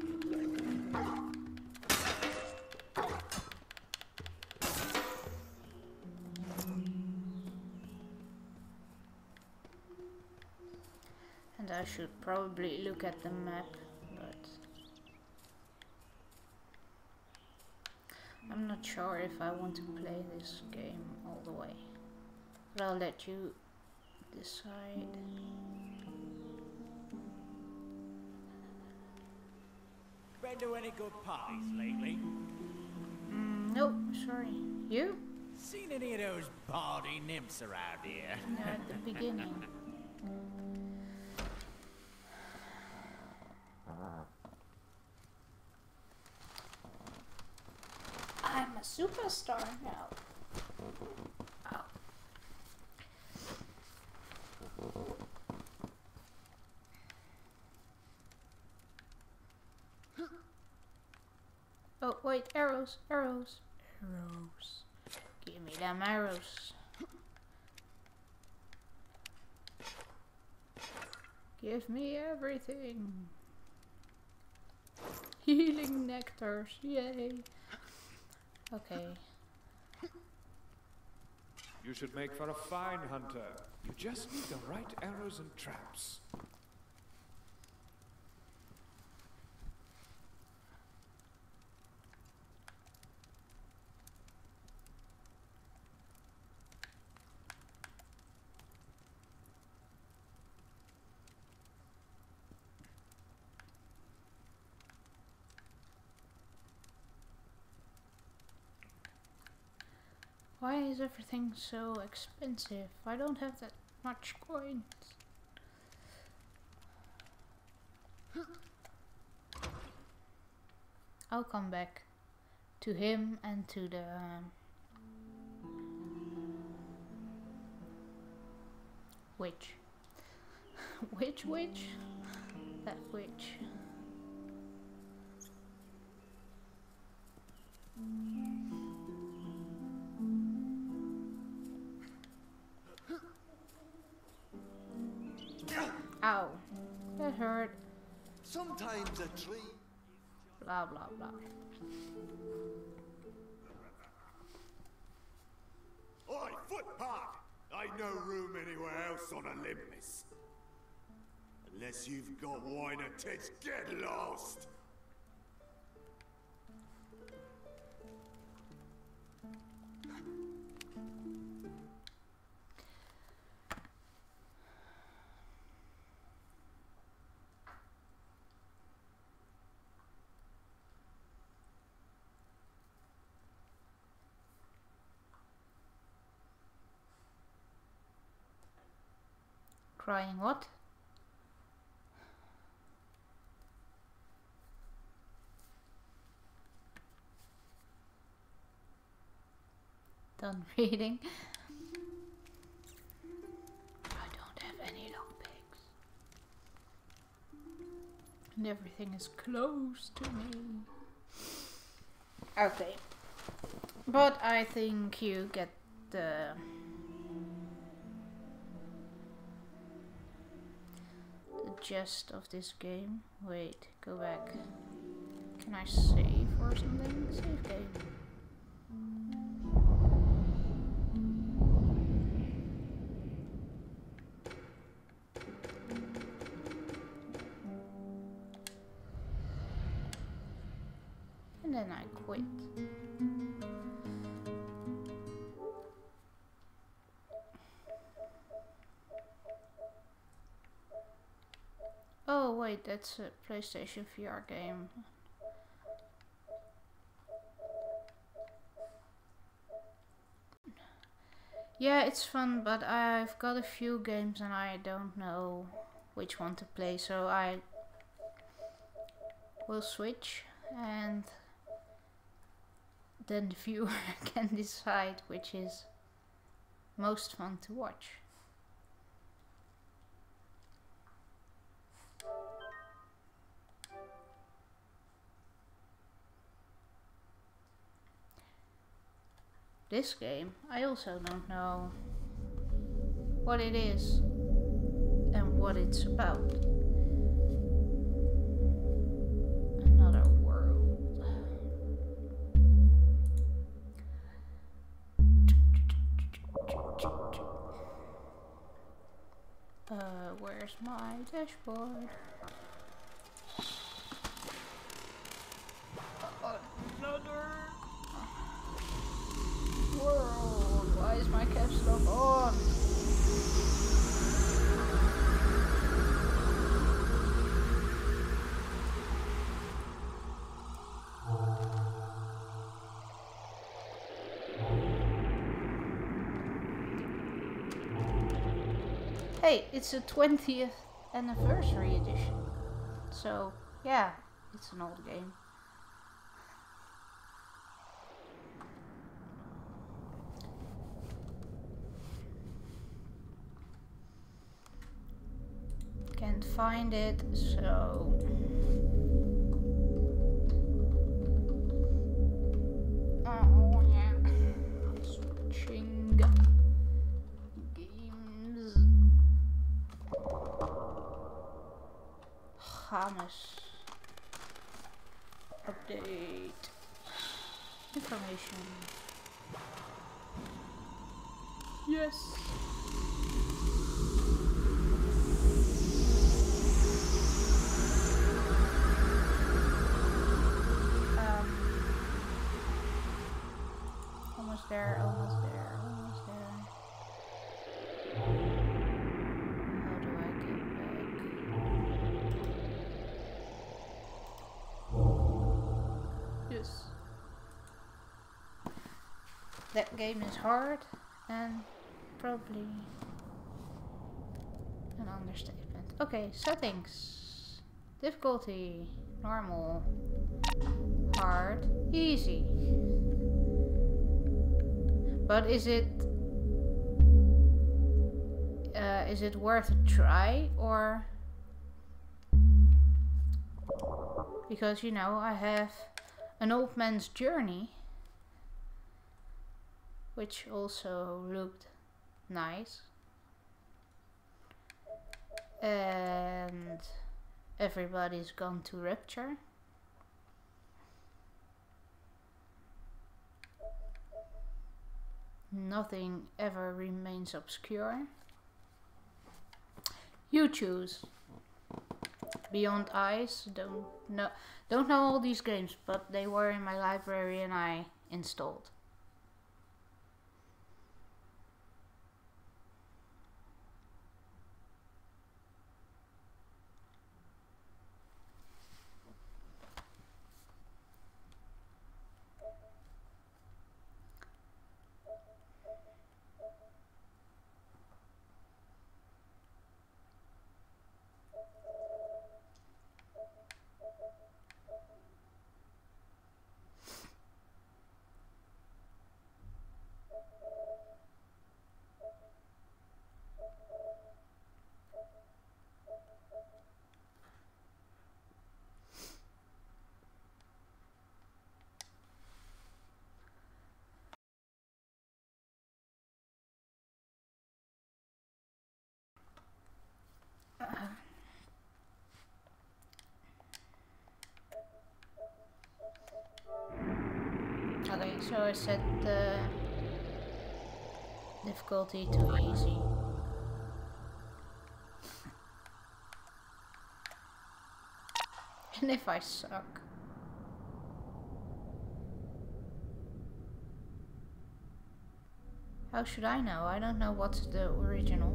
And I should probably look at the map, but I'm not sure if I want to play this game all the way. But I'll let you decide. Been to any good parties lately? Mm, nope, sorry. You? Seen any of those baldy nymphs around here? No, at the beginning. I'm a superstar now. Oh. Oh, wait, arrows, arrows, arrows. Give me them arrows. Give me everything. Healing nectars, yay. Okay. You should make for a fine hunter. You just need the right arrows and traps. Why is everything so expensive? I don't have that much coins. I'll come back to him and to the um, witch. Which witch? That witch. Ow, that hurt. Sometimes a tree. Blah blah blah. Oi, footpath! Ain't no room anywhere else on Olympus. Unless you've got wine and tits, get lost! Crying what? Done reading. I don't have any lockpicks. And everything is close to me. Okay. But I think you get the the gist of this game. Wait, go back. Can I save or something? Save game. And then I quit. Oh wait, that's a PlayStation V R game. Yeah, it's fun, but I've got a few games and I don't know which one to play, so I will switch and then the viewer can decide which is most fun to watch. This game, I also don't know what it is and what it's about. Another world. Uh, where's my dashboard? Another world. Why is my caps lock on? Hey, it's a twentieth anniversary edition. So, yeah, it's an old game. Can't find it, so oh yeah, switching games. Hamas update information. Yes. Almost there, almost there, almost there. How do I get back? Yes. That game is hard and probably an understatement. Okay, settings. Difficulty, normal, hard, easy. But is it uh, is it worth a try, or because you know I have An Old Man's Journey, which also looked nice, and Everybody's Gone to Rapture. Nothing Ever Remains Obscure. You choose. Beyond Ice. Don't know. Don't know all these games, but they were in my library and I installed. Okay, so I set the difficulty to easy. And if I suck, how should I know? I don't know what's the original.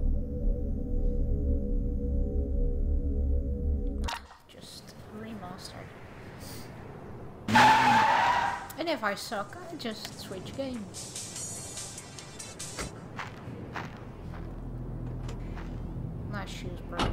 Ah, just remastered. And if I suck, I just switch games. Nice shoes, bro.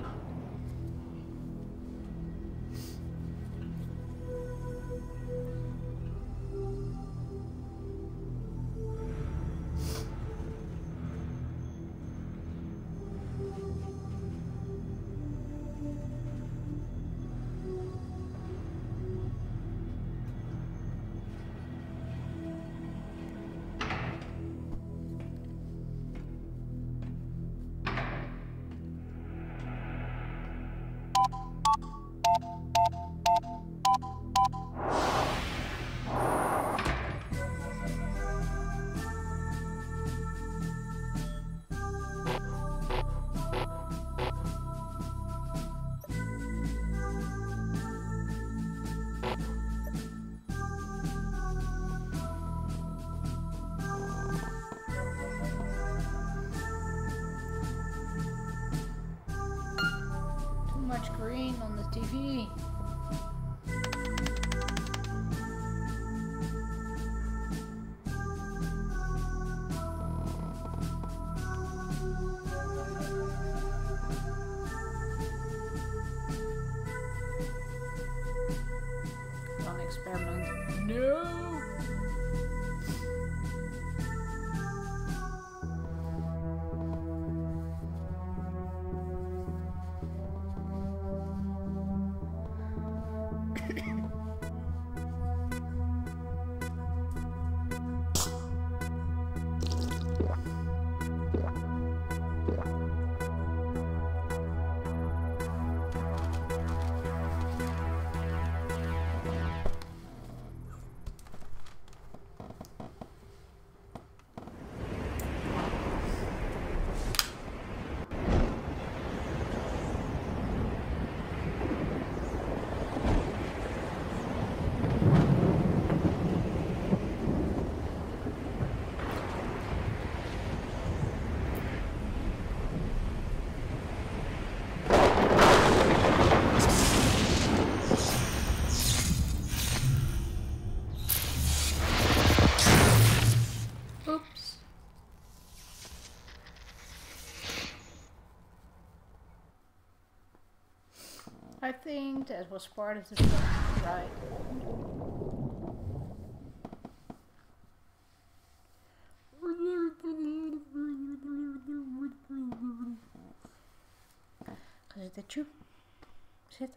Green on the T V. Fun experiment. No! I think that was part of the plan, right? Is it that you? Sit.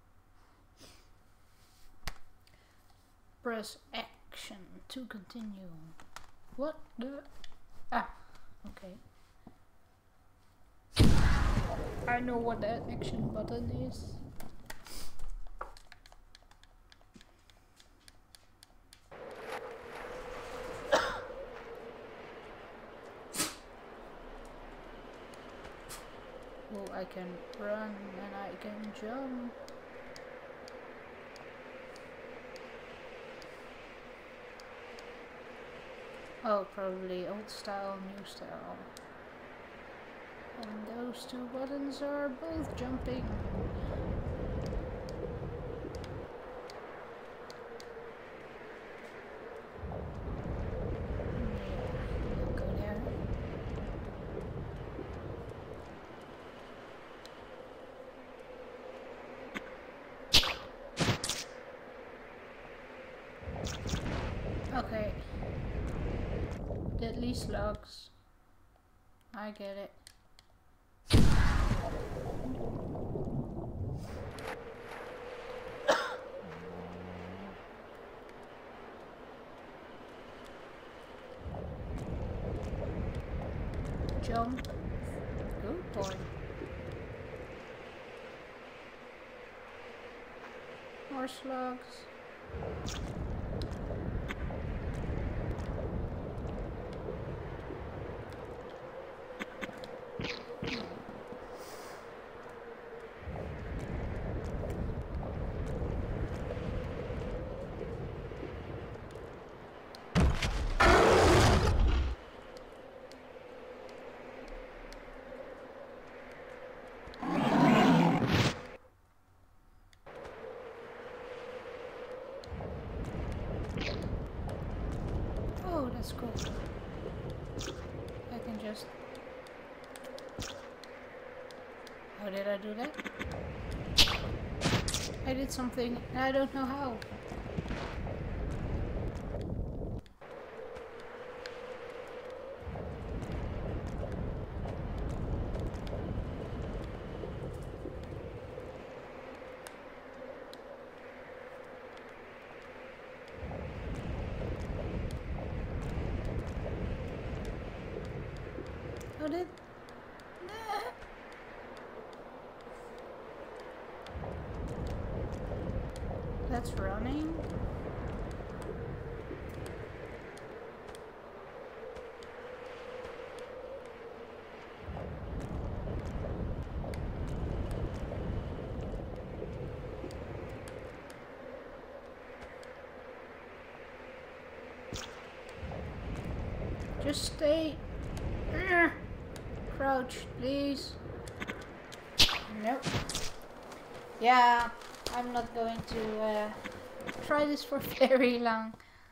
Press action to continue. What the? Ah, okay. I know what that action button is. Oh, I can run and I can jump. Oh, probably old style, new style. And those two buttons are both jumping. Yeah, go there. Okay. Deadly slugs. I get it. Jump. Good boy. More slugs. That's cool. I can just... How did I do that? I did something and I don't know how. How did... Nah. That's running. Just stay. Urgh. Crouch, please. Nope. Yeah, I'm not going to uh, try this for very long.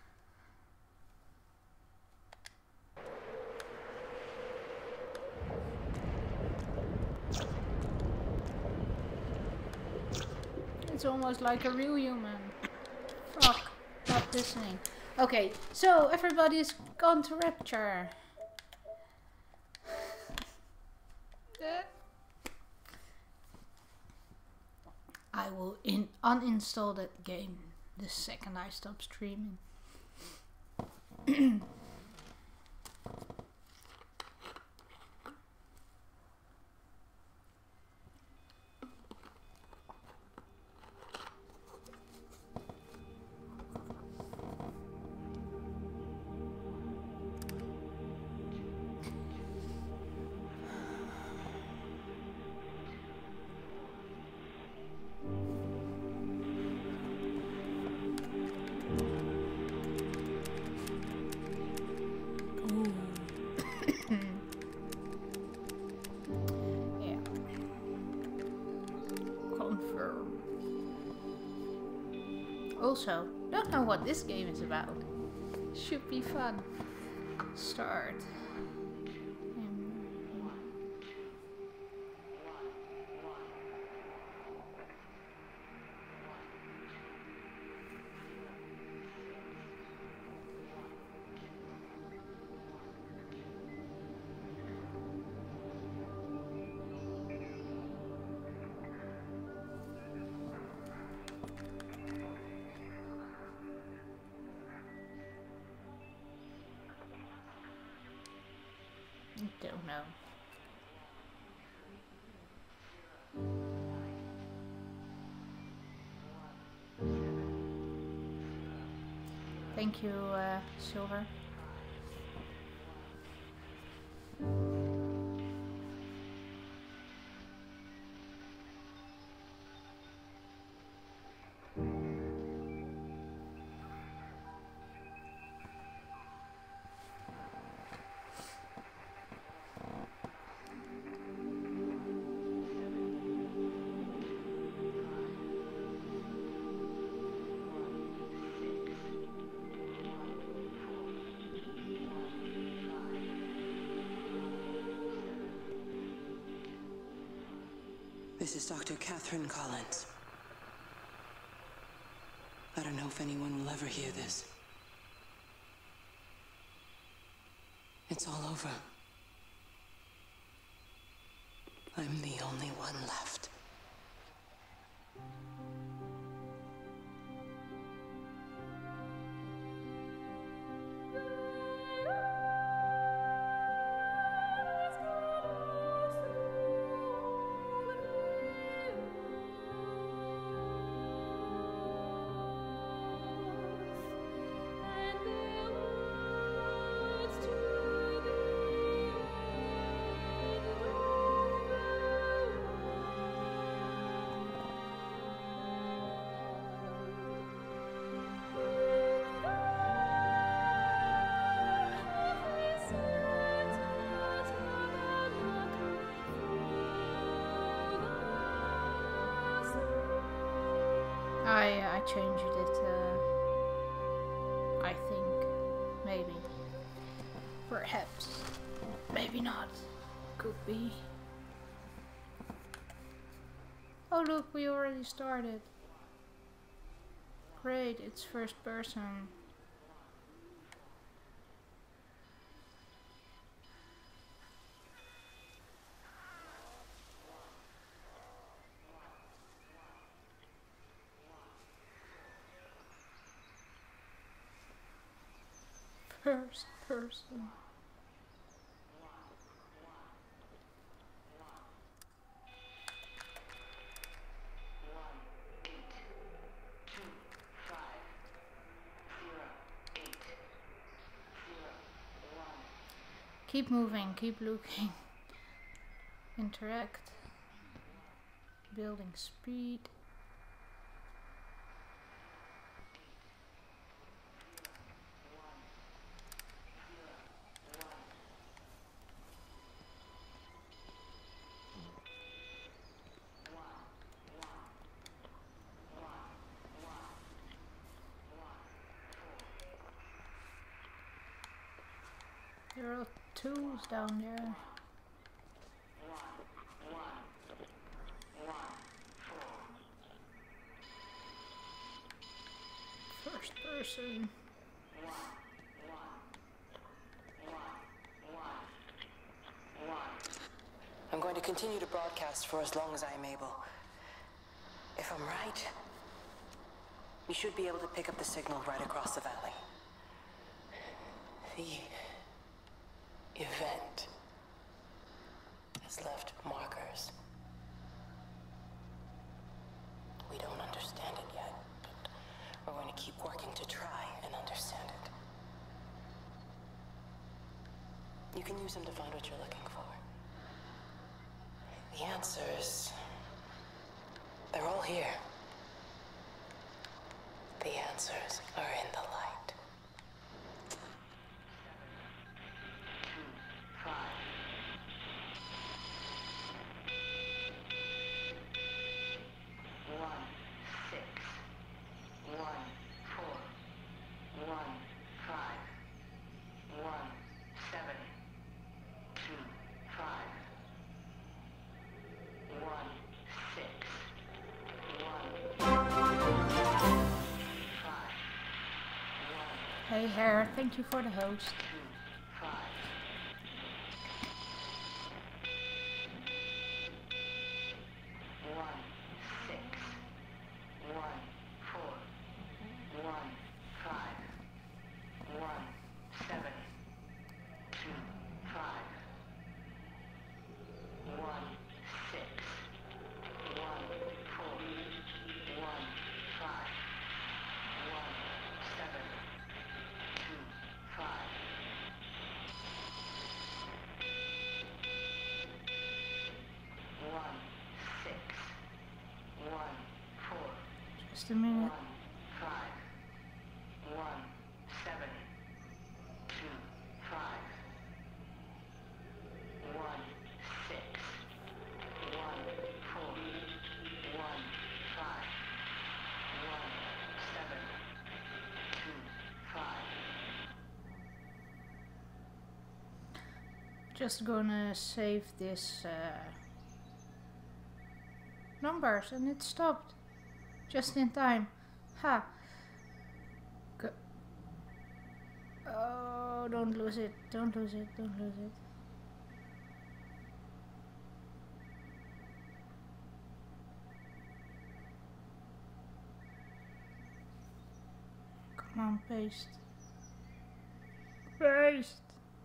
It's almost like a real human. Fuck, not listening. Okay, so everybody's gone to Rapture. I will in uninstall that game the second I stop streaming. Also, don't know what this game is about. Should be fun. Start. Thank you, uh, Silver. This is Doctor Catherine Collins. I don't know if anyone will ever hear this. It's all over. I'm the only one left. I I changed it. Uh, I think maybe, perhaps, maybe not. Could be. Oh look, we already started. Great, it's first person. First person. Keep moving, keep looking. Interact. Building speed. There are tools down there. First person. I'm going to continue to broadcast for as long as I am able. If I'm right, we should be able to pick up the signal right across the valley. The event has left markers. We don't understand it yet, but we're going to keep working to try and understand it. You can use them to find what you're looking for. The answers, they're all here. The answers are in the light. Hey Hare, thank you for the host. Just a minute. Five. One. Seven. Two. Five. One. Six. One. Four. One. Five. One. Seven. Two. Five. Just gonna save this uh, numbers, and it stopped just in time. Ha! Go. Oh, don't lose it! Don't lose it! Don't lose it! Come on, paste. Paste!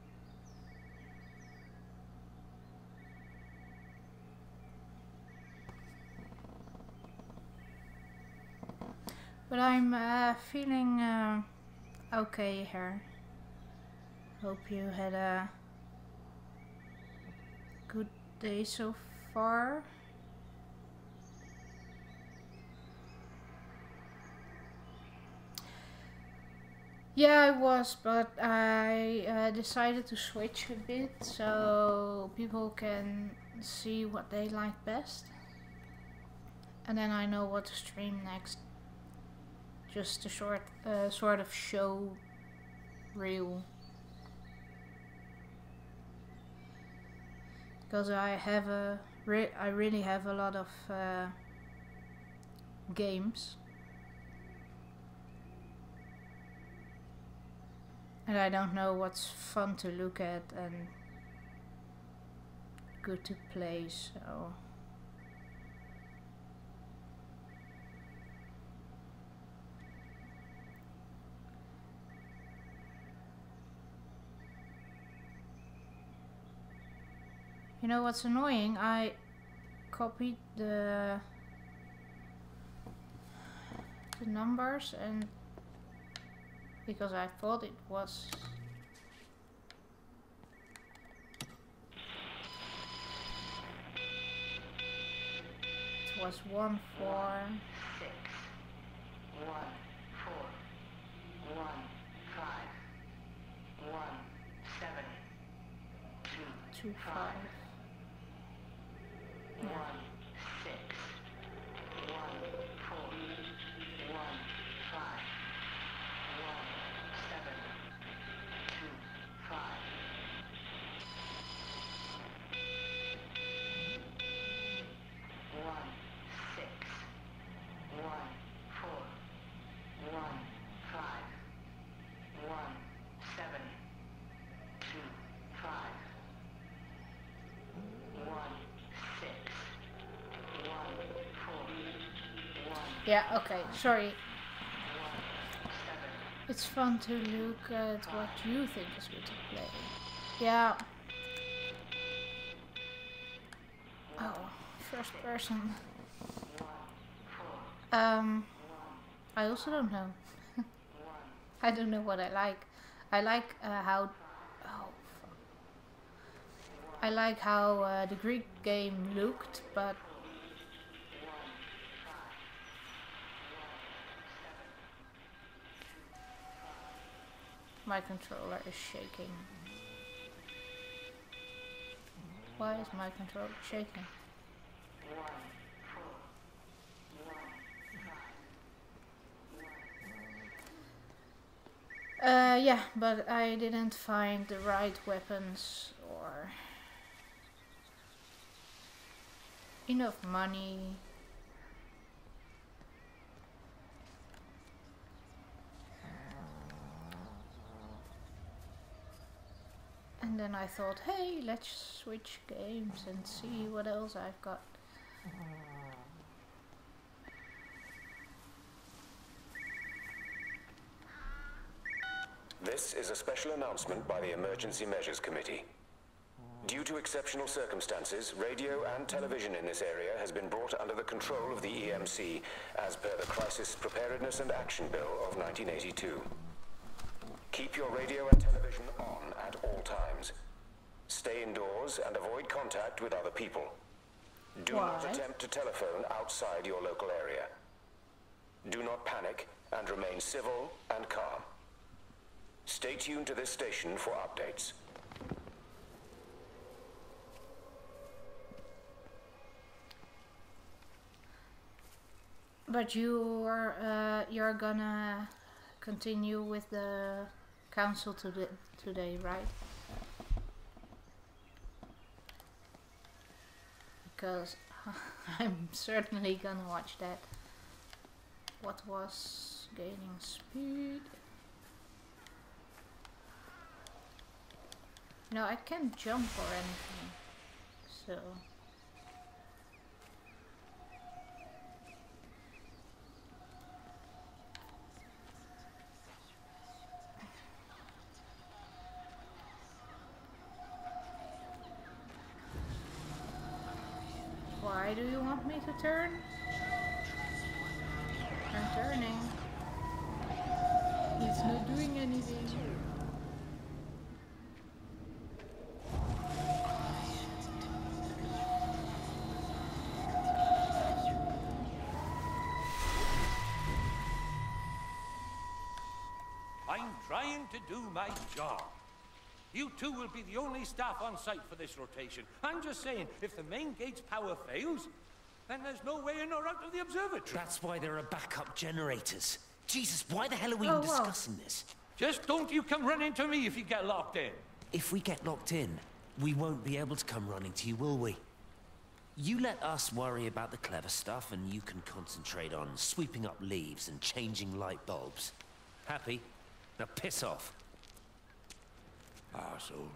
But I'm uh, feeling uh, okay here. Hope you had a good day so far. Yeah, I was, but I uh, decided to switch a bit so people can see what they like best. And then I know what to stream next. Just a short, uh, sort of show reel. Because I have a, re I really have a lot of uh, games. And I don't know what's fun to look at and good to play, so... You know what's annoying? I copied the the numbers, and because I thought it was it was one four six one four one five one seven two two five. One, six, one, four, one, five, one, seven, two, five. One, six, one, four, one, five, one, seven, two, five. One. Yeah, okay, sorry. It's fun to look at what you think is good to play. Yeah. Oh, first person. Um, I also don't know. I don't know what I like. I like uh, how... Oh, fuck. I like how uh, the Greek game looked, but... My controller is shaking. Why is my controller shaking? Uh, yeah, but I didn't find the right weapons or enough money. And then I thought, hey, let's switch games and see what else I've got. This is a special announcement by the Emergency Measures Committee. Due to exceptional circumstances, radio and television in this area has been brought under the control of the E M C as per the Crisis Preparedness and Action Bill of nineteen eighty-two. Keep your radio and television on at all times. Stay indoors and avoid contact with other people. Do Why? not attempt to telephone outside your local area. Do not panic and remain civil and calm. Stay tuned to this station for updates. But you're uh, you're gonna continue with the council today, today, right? Because I'm certainly gonna watch that. What was gaining speed? No, I can't jump or anything, so. Why do you want me to turn? I'm turning. He's not doing anything. I'm trying to do my job. You two will be the only staff on site for this rotation. I'm just saying, if the main gate's power fails, then there's no way in or out of the observatory. That's why there are backup generators. Jesus, why the hell are we Oh, even wow. discussing this? Just don't you come running to me if you get locked in. If we get locked in, we won't be able to come running to you, will we? You let us worry about the clever stuff, and you can concentrate on sweeping up leaves and changing light bulbs. Happy? Now piss off. Arsehole.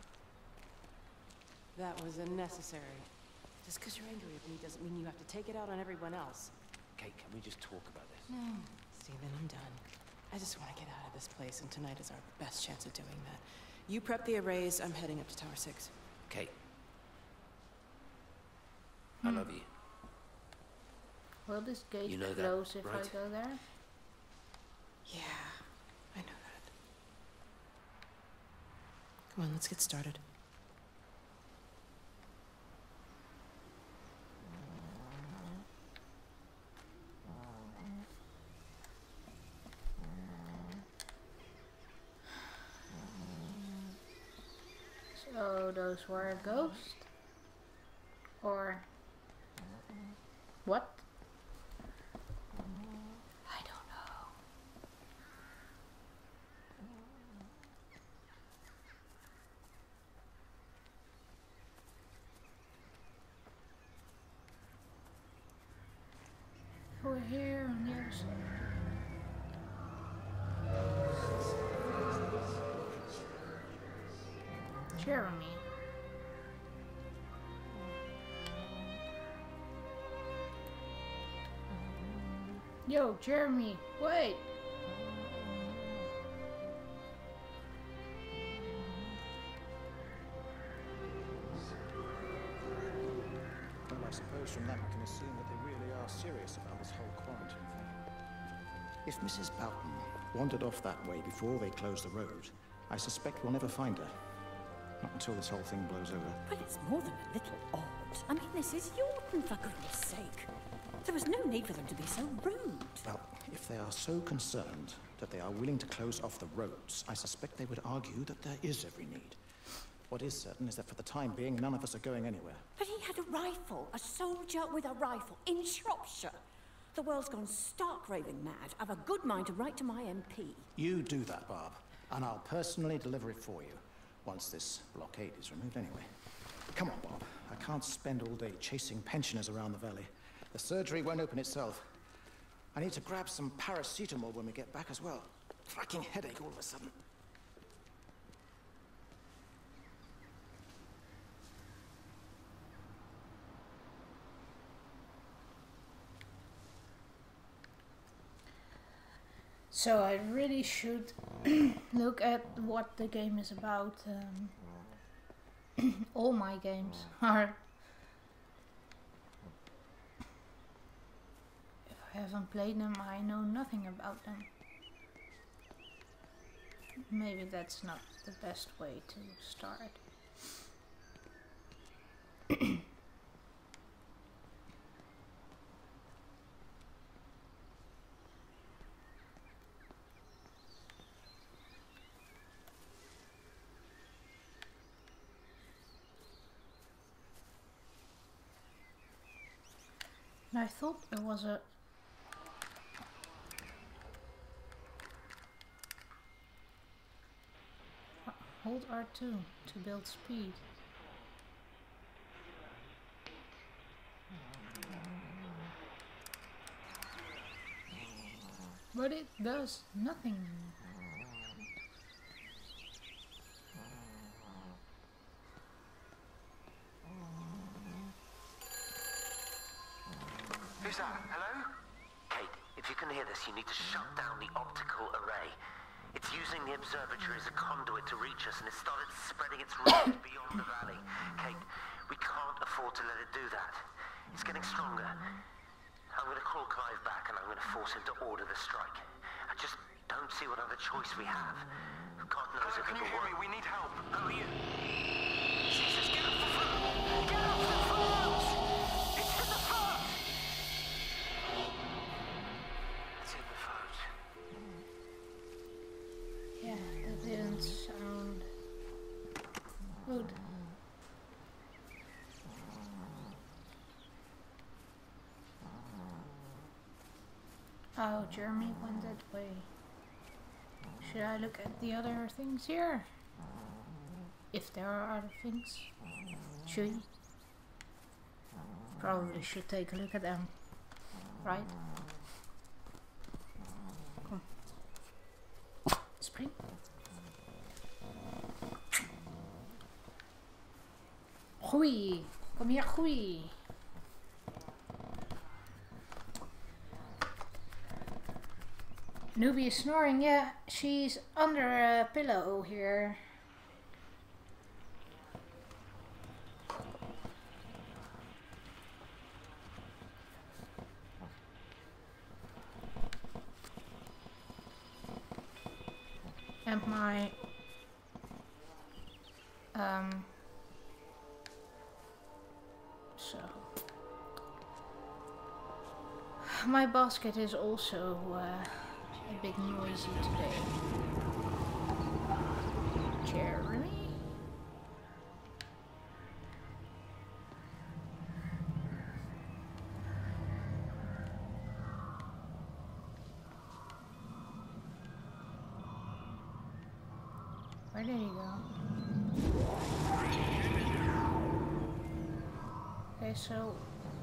That was unnecessary. Just because you're angry with me doesn't mean you have to take it out on everyone else. Kate, can we just talk about this? No, Stephen, I'm done. I just want to get out of this place, and tonight is our best chance of doing that. You prep the arrays, I'm heading up to Tower six. Kate. I love you. Will this gate You know that, close if right? I go there? Yeah, I know that. Come on, let's get started. So those were ghosts? Or what? I don't know. We're here on the other side. Jeremy. Yo, Jeremy, wait! Well, I suppose from that we can assume that they really are serious about this whole quarantine thing. If Missus Boughton wandered off that way before they closed the road, I suspect we'll never find her. Not until this whole thing blows over. But it's more than a little odd. I mean, this is Yorton, for goodness sake. There was no need for them to be so rude. Well, if they are so concerned that they are willing to close off the roads, I suspect they would argue that there is every need. What is certain is that for the time being, none of us are going anywhere. But he had a rifle, a soldier with a rifle, in Shropshire. The world's gone stark raving mad. I've a good mind to write to my M P. You do that, Barb, and I'll personally deliver it for you, once this blockade is removed anyway. Come on, Bob. I can't spend all day chasing pensioners around the valley. The surgery won't open itself. I need to grab some paracetamol when we get back as well. Fucking headache all of a sudden. So I really should look at what the game is about. Um, all my games are. If I haven't played them, I know nothing about them. Maybe that's not the best way to start. I thought there was a... Hold R two to build speed. But it does nothing. Who's that? Hello? Kate, if you can hear this, you need to shut down the optical array. It's using the observatory as a conduit to reach us, and it started spreading its reach beyond the valley. Kate, we can't afford to let it do that. It's getting stronger. I'm going to call Clive back, and I'm going to force him to order the strike. I just don't see what other choice we have. God knows if it will work. We need help. Oh, you. Jesus, get up the front! Get up the front! It's in the front! It's in the front. Yeah, that didn't sound good. Oh, Jeremy went that way. Should I look at the other things here? If there are other things. Should we? Probably should take a look at them. Right? Come. Spring. Groei. Kom hier, groei. Newbie is snoring. Yeah, she's under a pillow here. And my um so my basket is also uh, a bit noisy today. Jeremy? Where did he go? Okay, so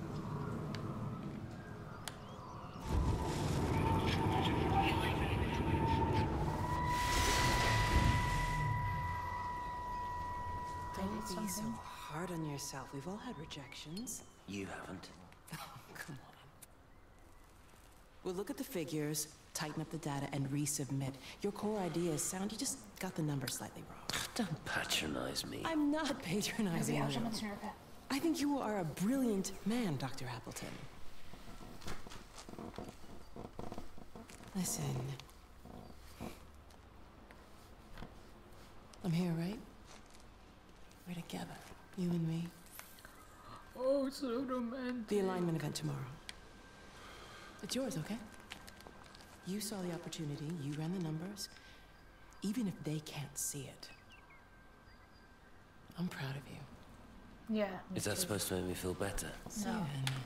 Don't be so hard on yourself. We've all had rejections. You haven't. Oh, come on. We'll look at the figures, tighten up the data, and resubmit. Your core idea is sound. You just got the numbers slightly wrong. Don't patronize me. I'm not patronizing you. I think you are a brilliant man, Doctor Appleton. Listen. I'm here, right? We're together, you and me. Oh, it's so romantic. The alignment event tomorrow. It's yours, okay? You saw the opportunity, you ran the numbers. Even if they can't see it, I'm proud of you. Yeah. Is that too. supposed to make me feel better? No. Steven.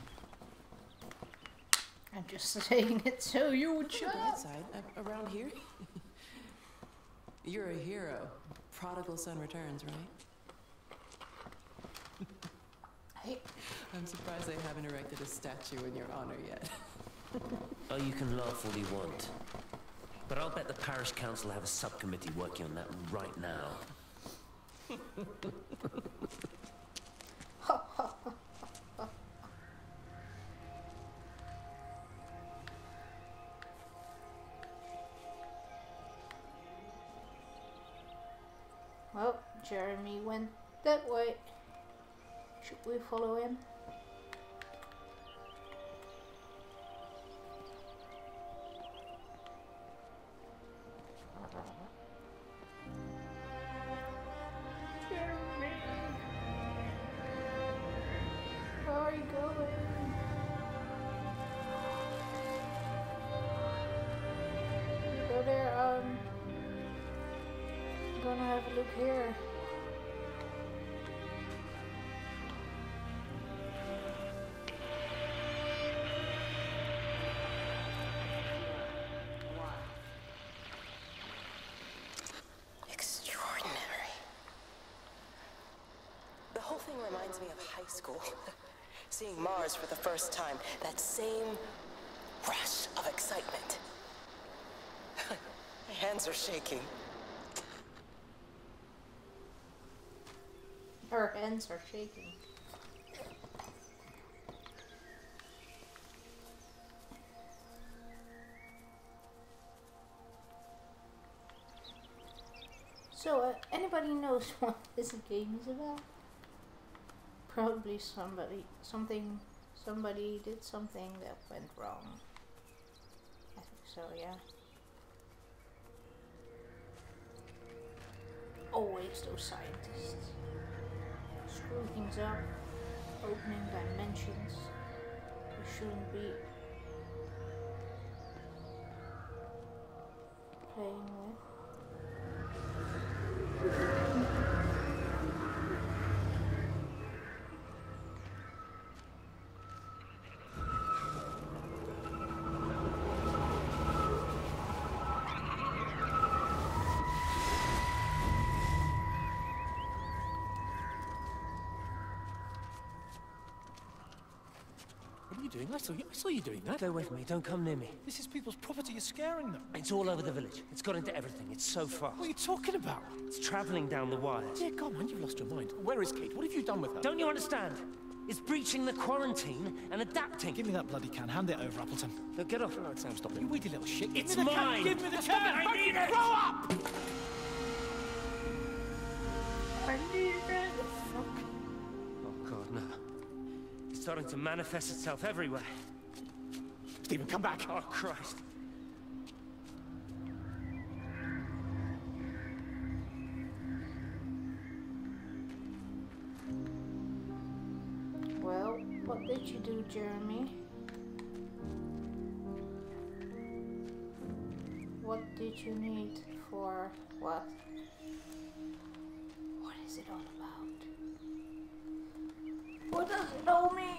I'm just saying it so you would shut bright up. side, uh, around here, you're a hero. Prodigal son returns, right? Hey. I'm surprised they haven't erected a statue in your honor yet. Oh, you can laugh all you want. But I'll bet the parish council have a subcommittee working on that right now. Well, Jeremy went that way. Should we follow him? Jeremy, where are you going? You go there. Um, I'm gonna have a look here. reminds me of high school. Seeing Mars for the first time. That same rush of excitement. My hands are shaking. Her hands are shaking. So, uh, anybody knows what this game is about? Probably somebody, something, somebody did something that went wrong. I think so, yeah. Always those scientists. Screw things up, opening dimensions you shouldn't be playing with. What are you doing? I saw you, I saw you doing that. Stay away from me. Don't come near me. This is people's property. You're scaring them. It's all over the village. It's got into everything. It's so fast. What are you talking about? It's traveling down the wires. Dear God, man, you've lost your mind. Where is Kate? What have you done with her? Don't you understand? It's breaching the quarantine and adapting. Give me that bloody can. Hand it over, Appleton. No, get off. No, Sam, stop it. You weedy little shit. It's Give me the mine. Can. Give me the Stop can. it. I need it. Grow up! I need it. Oh, God, no. It's starting to manifest itself everywhere. Stephen, come back. Oh, Christ. Well, what did you do, Jeremy? What did you need for what? What is it all about? What does it all mean?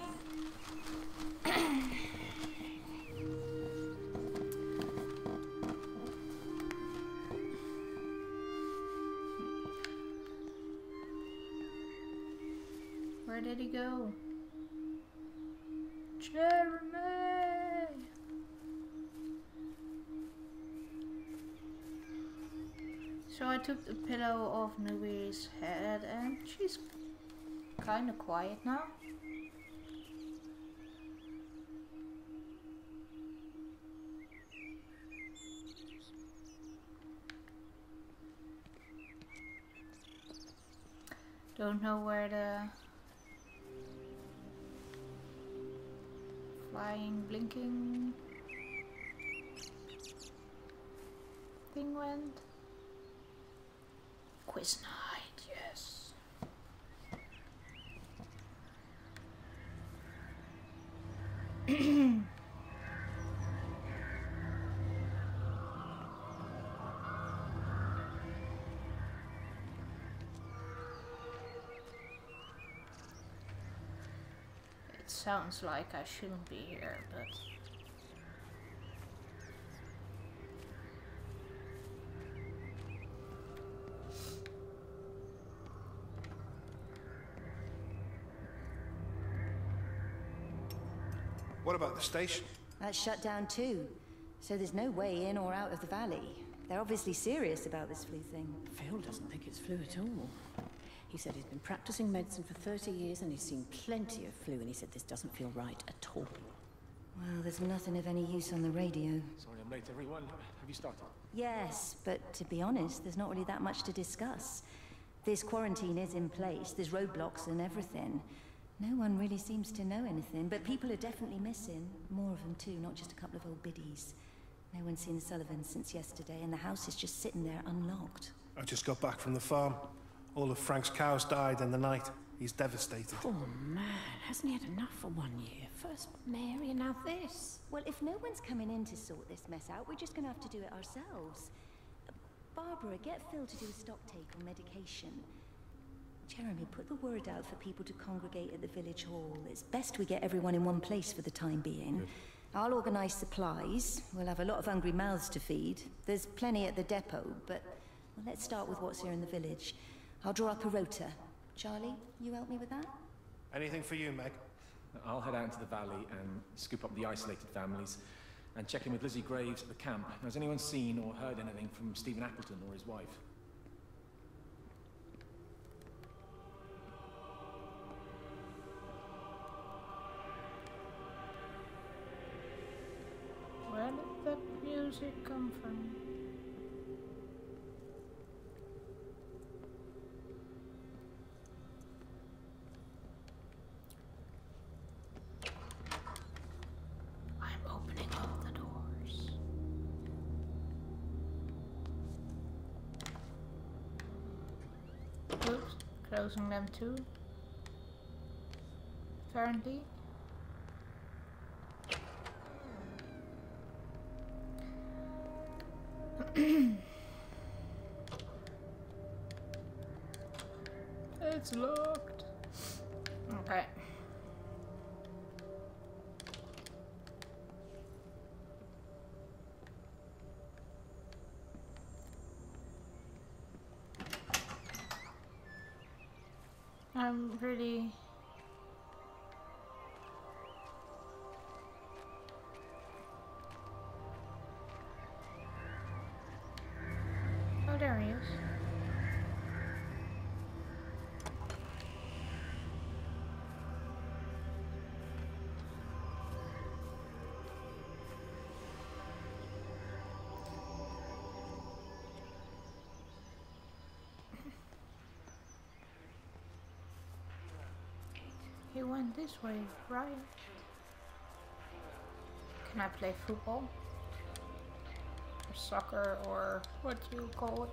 Where did he go? Jeremy! So I took the pillow off Nubi's head and she's kinda quiet now. Don't know where the flying, blinking thing went. Quiz night, yes. It sounds like I shouldn't be here, but what about the station? That's shut down too, so there's no way in or out of the valley. They're obviously serious about this flu thing. Phil doesn't think it's flu at all. He said he's been practicing medicine for thirty years and he's seen plenty of flu, and he said this doesn't feel right at all. Well, there's nothing of any use on the radio. Sorry I'm late, everyone. Have you started? Yes, but to be honest, there's not really that much to discuss. This quarantine is in place, there's roadblocks and everything. No one really seems to know anything, but people are definitely missing. More of them too, not just a couple of old biddies. No one's seen the Sullivans since yesterday, and the house is just sitting there unlocked. I just got back from the farm. All of Frank's cows died in the night. He's devastated. Poor man, hasn't he had enough for one year? First Mary and now this. Well, if no one's coming in to sort this mess out, we're just gonna have to do it ourselves. Uh, Barbara, get Phil to do a stock take on medication. Jeremy, put the word out for people to congregate at the village hall. It's best we get everyone in one place for the time being. Good. I'll organise supplies. We'll have a lot of hungry mouths to feed. There's plenty at the depot, but well, let's start with what's here in the village. I'll draw up a rota. Charlie, you help me with that? Anything for you, Meg? I'll head out into the valley and scoop up the isolated families and check in with Lizzie Graves at the camp. Has anyone seen or heard anything from Stephen Appleton or his wife? Where did that music come from? I'm opening up the doors. Oops, closing them too. Apparently. It's locked. Okay. I'm really Oh, there he is. He went this way, right? Can I play football? Or soccer, or what do you call it?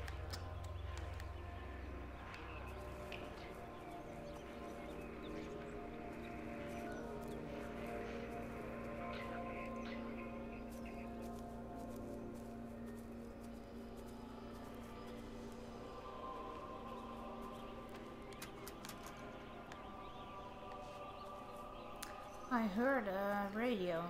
I heard a radio.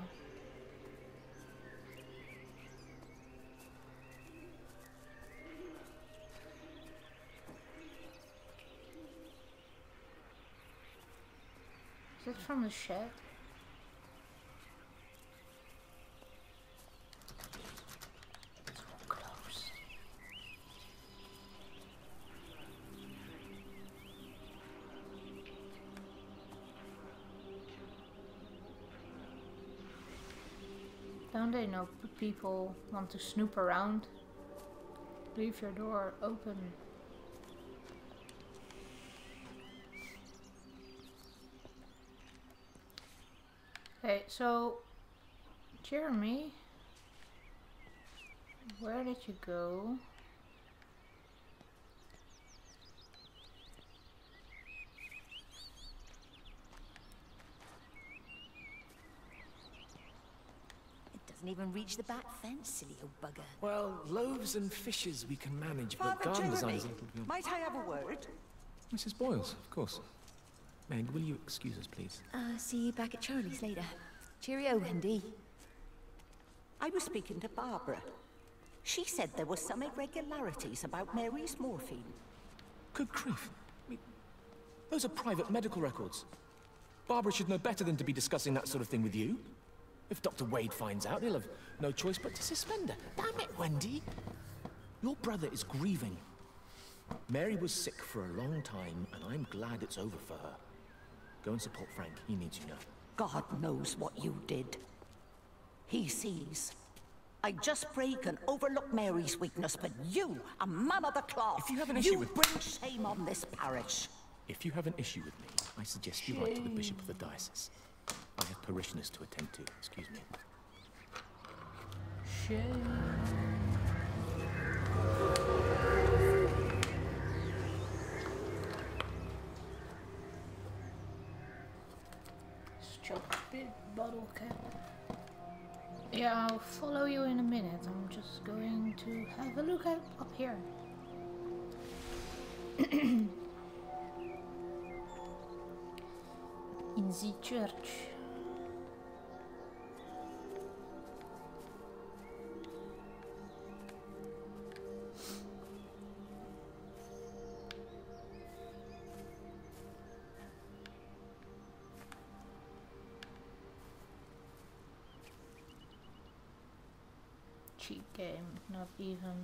Is it from the shed? It's so close. Don't they know people want to snoop around? Leave your door open. Okay, so Jeremy, where did you go? Doesn't even reach the back fence, silly old bugger. Well, loaves and fishes we can manage, but Father garden Jeremy, design's a little beyond. might I have a word? Missus Boyles, of course. Meg, will you excuse us, please? Uh, see you back at Charlie's later. Cheerio, Wendy. I was speaking to Barbara. She said there were some irregularities about Mary's morphine. Good grief. I mean, those are private medical records. Barbara should know better than to be discussing that sort of thing with you. If Doctor Wade finds out, he'll have no choice but to suspend her. Damn it, Wendy! Your brother is grieving. Mary was sick for a long time, and I'm glad it's over for her. Go and support Frank. He needs you now. God knows what you did. He sees. I just break and overlook Mary's weakness, but you, a man of the cloth, If you have an issue you with- bring shame on this parish. If you have an issue with me, I suggest you write to the Bishop of the Diocese. I have parishioners to attend to. Excuse me. Shame. Stupid bottle cap. Yeah, I'll follow you in a minute. I'm just going to have a look at up here. In the church. cheap game, not even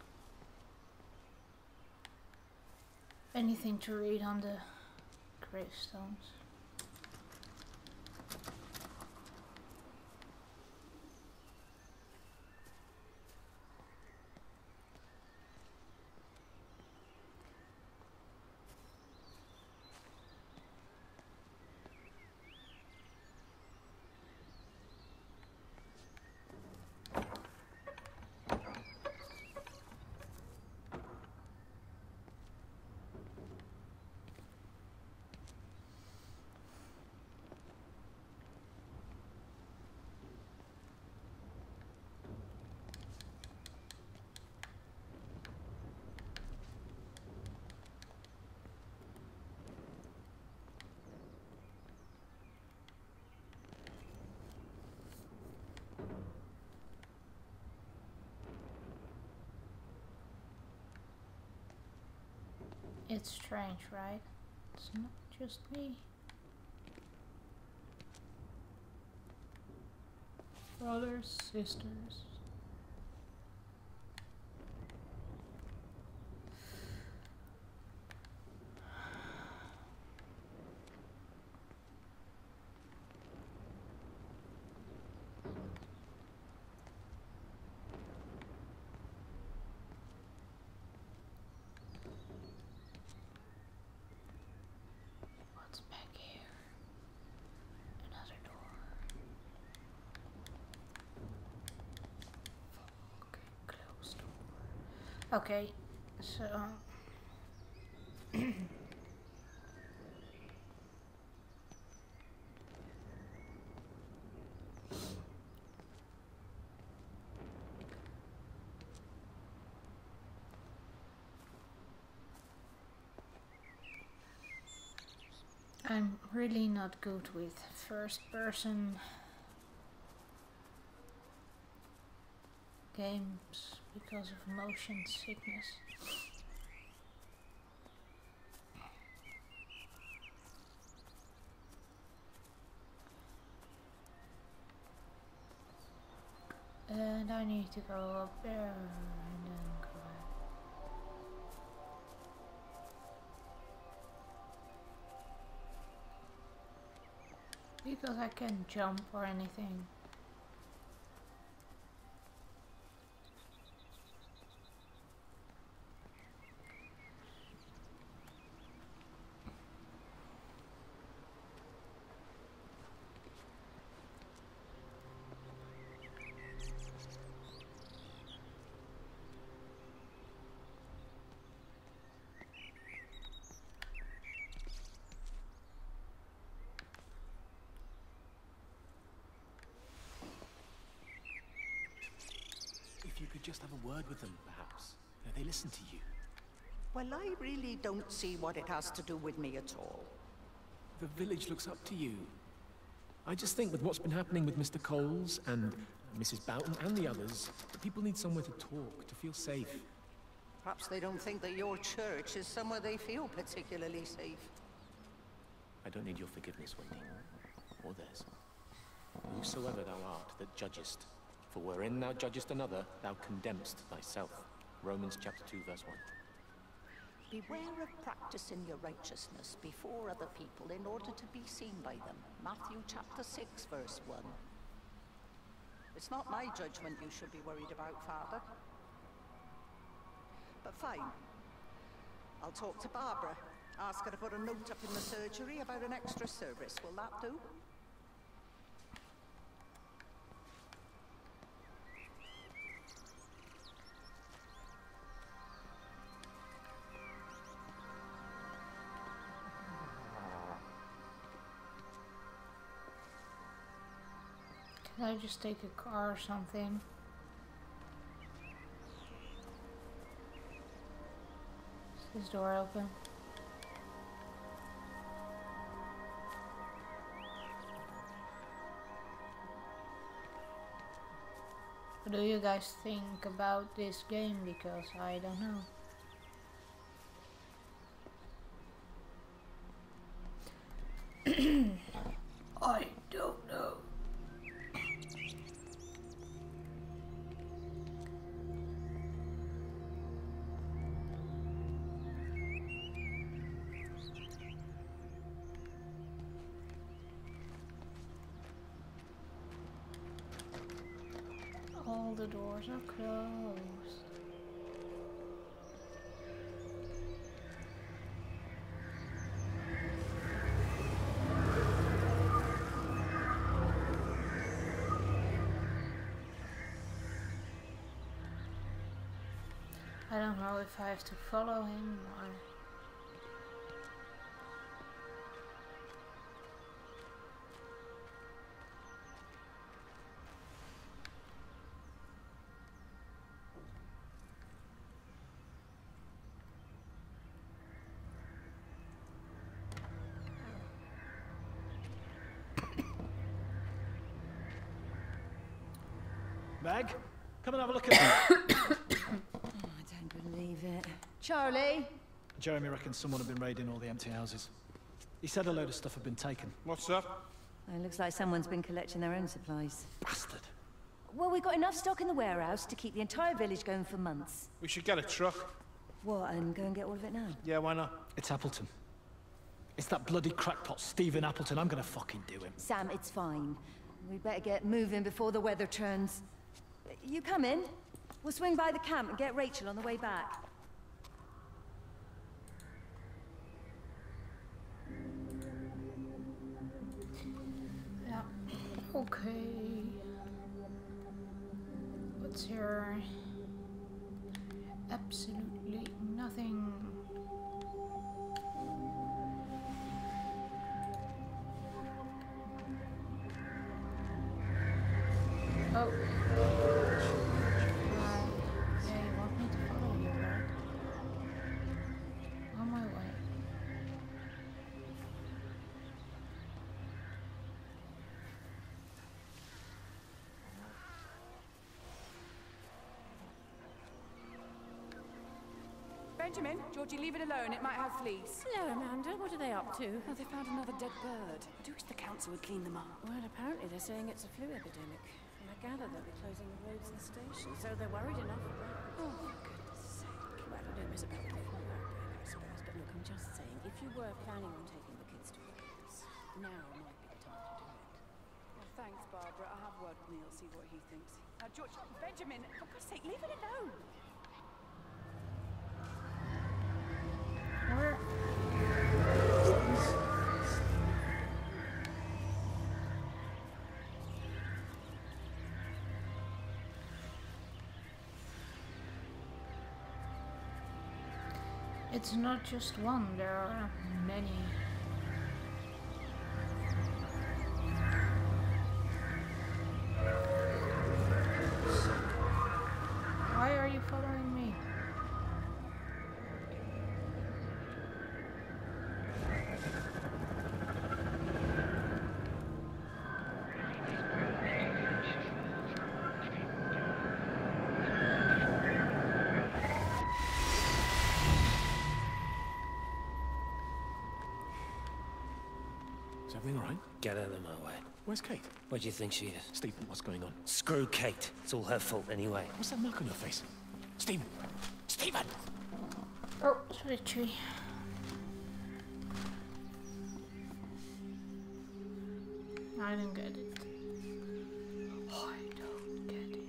anything to read on the gravestones. It's strange, right? It's not just me. Brothers, sisters. Okay, so I'm really not good with first person games because of motion sickness. And I need to go up there and then go back. Because I can't jump or anything. If you could just have a word with them, perhaps. You know, they listen to you. Well, I really don't see what it has to do with me at all. The village looks up to you. I just think with what's been happening with Mister Coles and Missus Boughton and the others, that people need somewhere to talk, to feel safe. Perhaps they don't think that your church is somewhere they feel particularly safe. I don't need your forgiveness, Wendy, or theirs. Whosoever thou art that judgest, for wherein thou judgest another, thou condemnest thyself. Romans chapter two, verse one. Beware of practicing your righteousness before other people in order to be seen by them. Matthew chapter six, verse one. It's not my judgment you should be worried about, Father. But fine. I'll talk to Barbara. Ask her to put a note up in the surgery about an extra service. Will that do? Can I just take a car or something? Is this door open? What do you guys think about this game? Because I don't know. I don't know. All the doors are closed. I don't know if I have to follow him or... Meg, come and have a look at that. Believe it. Charlie? Jeremy reckons someone had been raiding all the empty houses. He said a load of stuff had been taken. What's that? It looks like someone's been collecting their own supplies. Bastard. Well, we've got enough stock in the warehouse to keep the entire village going for months. We should get a truck. What, and go and get all of it now? Yeah, why not? It's Appleton. It's that bloody crackpot Stephen Appleton. I'm gonna fucking do him. Sam, it's fine. We better get moving before the weather turns. You come in. We'll swing by the camp and get Rachel on the way back. Yeah, okay. What's here? Absolutely nothing. Oh. Benjamin, Georgie, leave it alone. It might have fleas. Hello, Amanda. What are they up to? Oh, they found another dead bird. I do wish the council would clean them up. Well, apparently they're saying it's a flu epidemic. And I gather they'll be closing the roads and stations, so they're worried enough about it. Oh, for goodness sake. Well, I don't miss about the flu outbreak, I suppose. But look, I'm just saying, if you were planning on taking the kids to France, now might be the time to do it. Well, thanks, Barbara. I'll have a word with Neil, see what he thinks. Now, George, Benjamin, for God's sake, leave it alone. Where? It's not just one, there are many. Why are you following me? Is everything all right? Get out of my way. Where's Kate? Where do you think she is? Stephen, what's going on? Screw Kate. It's all her fault anyway. What's that mark on your face? Stephen! Stephen! Oh, switchy. I don't get it. I don't get it.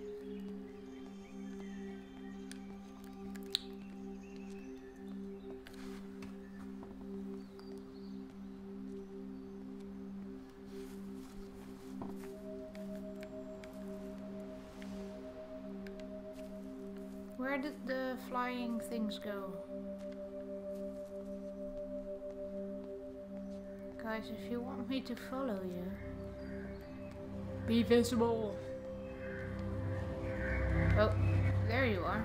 Where did the flying things go? Guys, if you want me to follow you, be visible. Oh, there you are.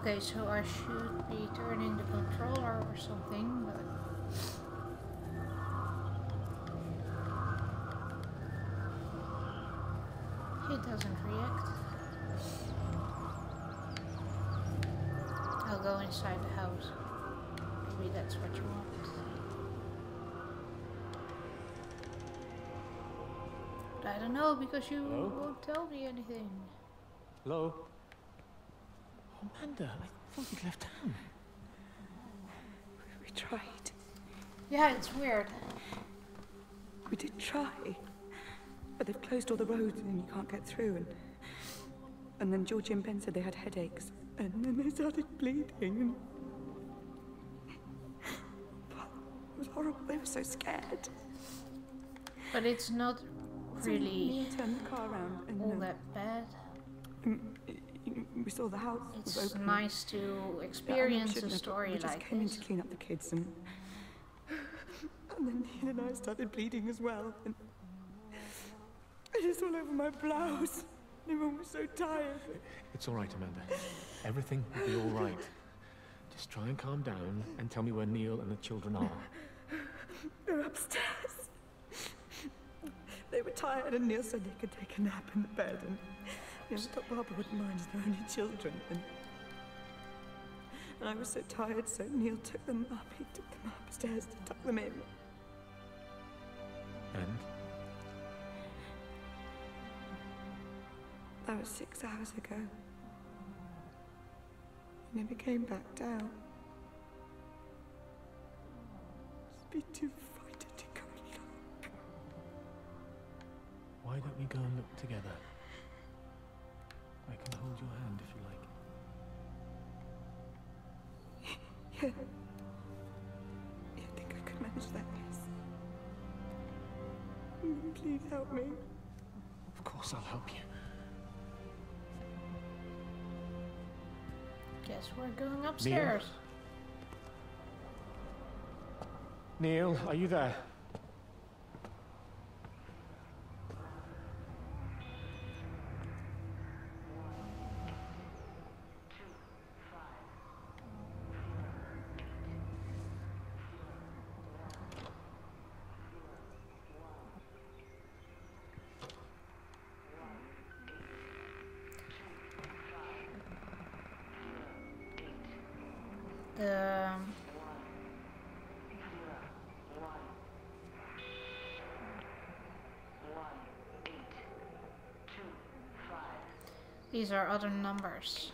Okay, so I should be turning the controller or something, but he doesn't react. I'll go inside the house. Maybe that's what you want. But I don't know, because you Hello? won't tell me anything. Hello? Amanda, I thought you'd left town. We tried. Yeah, it's weird. We did try. But they've closed all the roads and you can't get through. And, and then Georgie and Ben said they had headaches. And then they started bleeding. And it was horrible. They were so scared. But it's not really Neil turned the car around and all um, that bad. um, we saw the house was It's open. nice to Yeah, I know we experience a shouldn't have, but story we just like came this. in to clean up the kids and and then Neil and I started bleeding as well. And it is all over my blouse. Everyone was so tired. It's all right, Amanda. Everything will be all right. Just try and calm down and tell me where Neil and the children are. They're upstairs. They were tired and Neil said they could take a nap in the bed and you know, thought Barbara wouldn't mind as they're only children. And, and I was so tired, so Neil took them up. He took them upstairs to tuck them in. And? That was six hours ago. He never came back down. Just be too frightened to go and look. Why don't we go and look together? I can hold your hand if you like. Yeah. Yeah, I think I could manage that, yes. Mm, Please help me. Of course I'll help you. Guess we're going upstairs. Neil, are you there? Um, these are other numbers.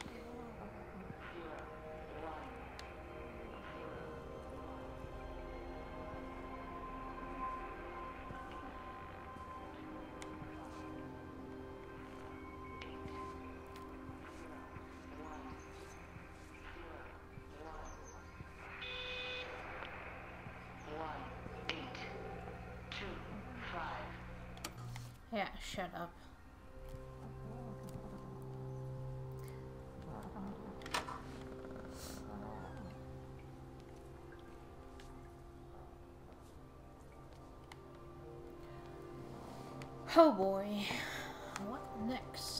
Yeah, shut up. Oh boy, what next?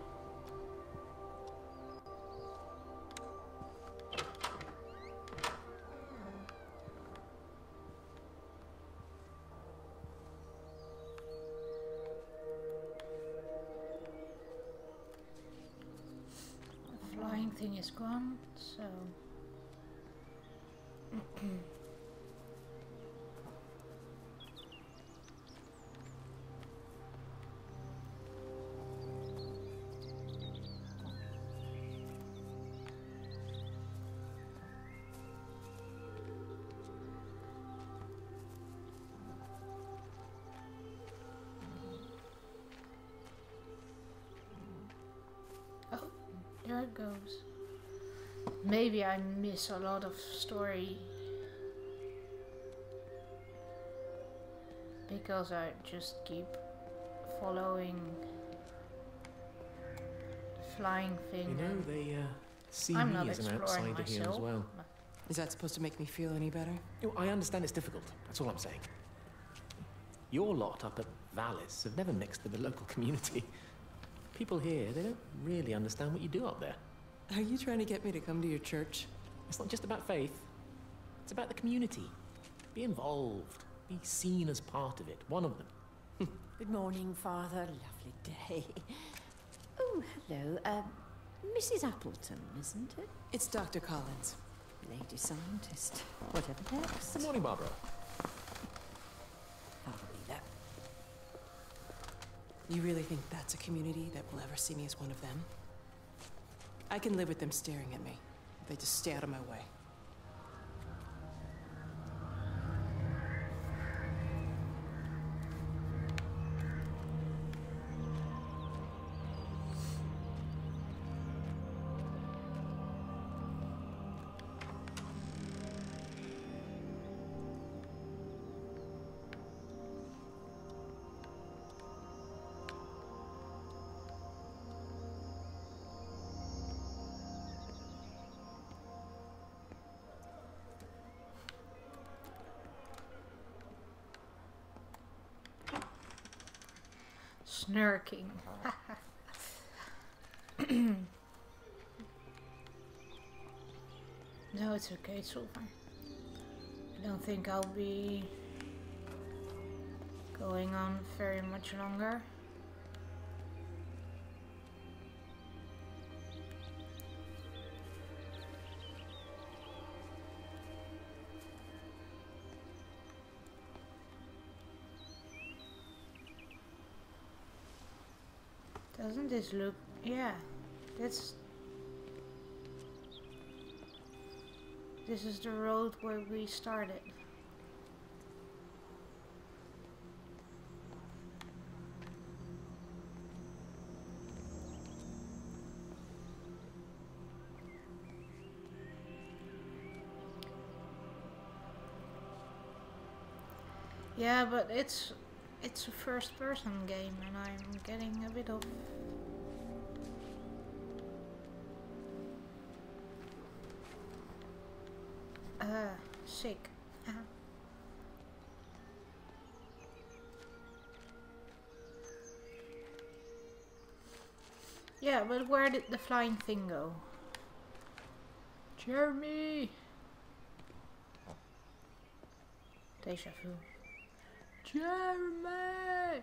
Thing is gone, so oh, there it goes. Maybe I miss a lot of story because I just keep following the flying thing. You know, they uh, see I'm me not as an exploring outsider here as myself. well. Is that supposed to make me feel any better? You know, I understand it's difficult. That's all I'm saying. Your lot up at Valis have never mixed with the local community. People here, they don't really understand what you do up there. Are you trying to get me to come to your church? It's not just about faith. It's about the community. Be involved. Be seen as part of it. One of them. Good morning, Father. Lovely day. Oh, hello. Uh, Missus Appleton, isn't it? It's Doctor Collins. Lady scientist. Whatever next. Good morning, Barbara. Follow me there. You really think that's a community that will ever see me as one of them? I can live with them staring at me. They just stay out of my way. Snarking. No, it's okay, it's all fine. I don't think I'll be going on very much longer. Doesn't this look... yeah, that's... This is the road where we started. Yeah, but it's... It's a first-person game, and I'm getting a bit of... Uh, sick. Yeah, but where did the flying thing go? Jeremy! Deja vu. Jeremy!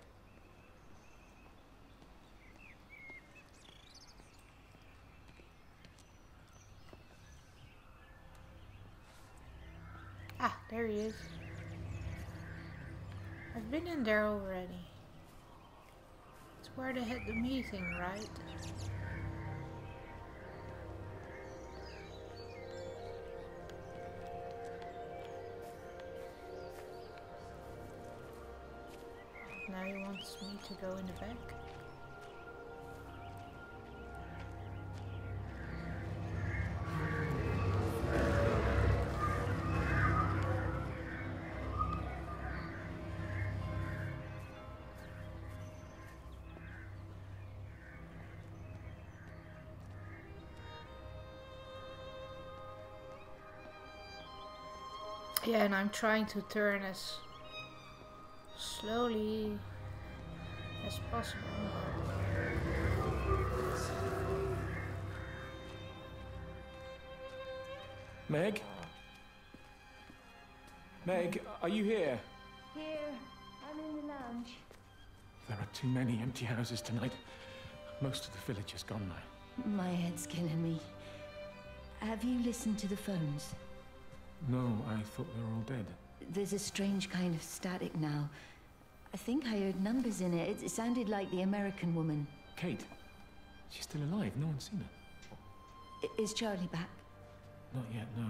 Ah, there he is. I've been in there already. It's where they had the meeting, right? Now he wants me to go in the back. Yeah, and I'm trying to turn as slowly as possible. Meg? Meg, are you here? Here, I'm in the lounge. There are too many empty houses tonight. Most of the village is gone now. My head's killing me. Have you listened to the phones? No, I thought they were all dead. There's a strange kind of static now. I think I heard numbers in it. It sounded like the American woman. Kate? She's still alive. No one's seen her. I- is Charlie back? Not yet, no.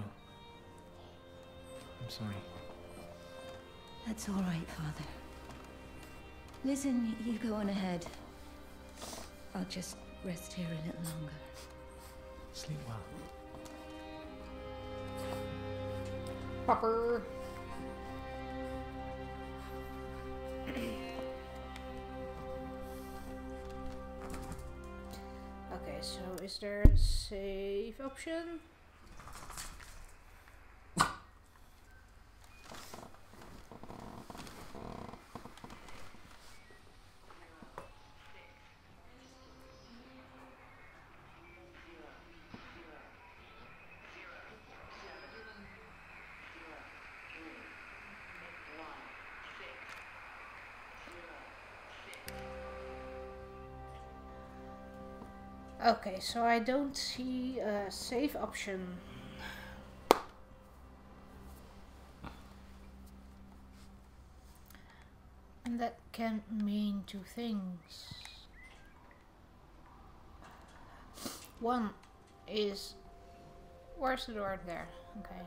I'm sorry. That's all right, Father. Listen, you go on ahead. I'll just rest here a little longer. Sleep well. Popper. Okay, so is there a save option? Okay, so I don't see a save option. And that can mean two things. One is, where's the door? There, okay.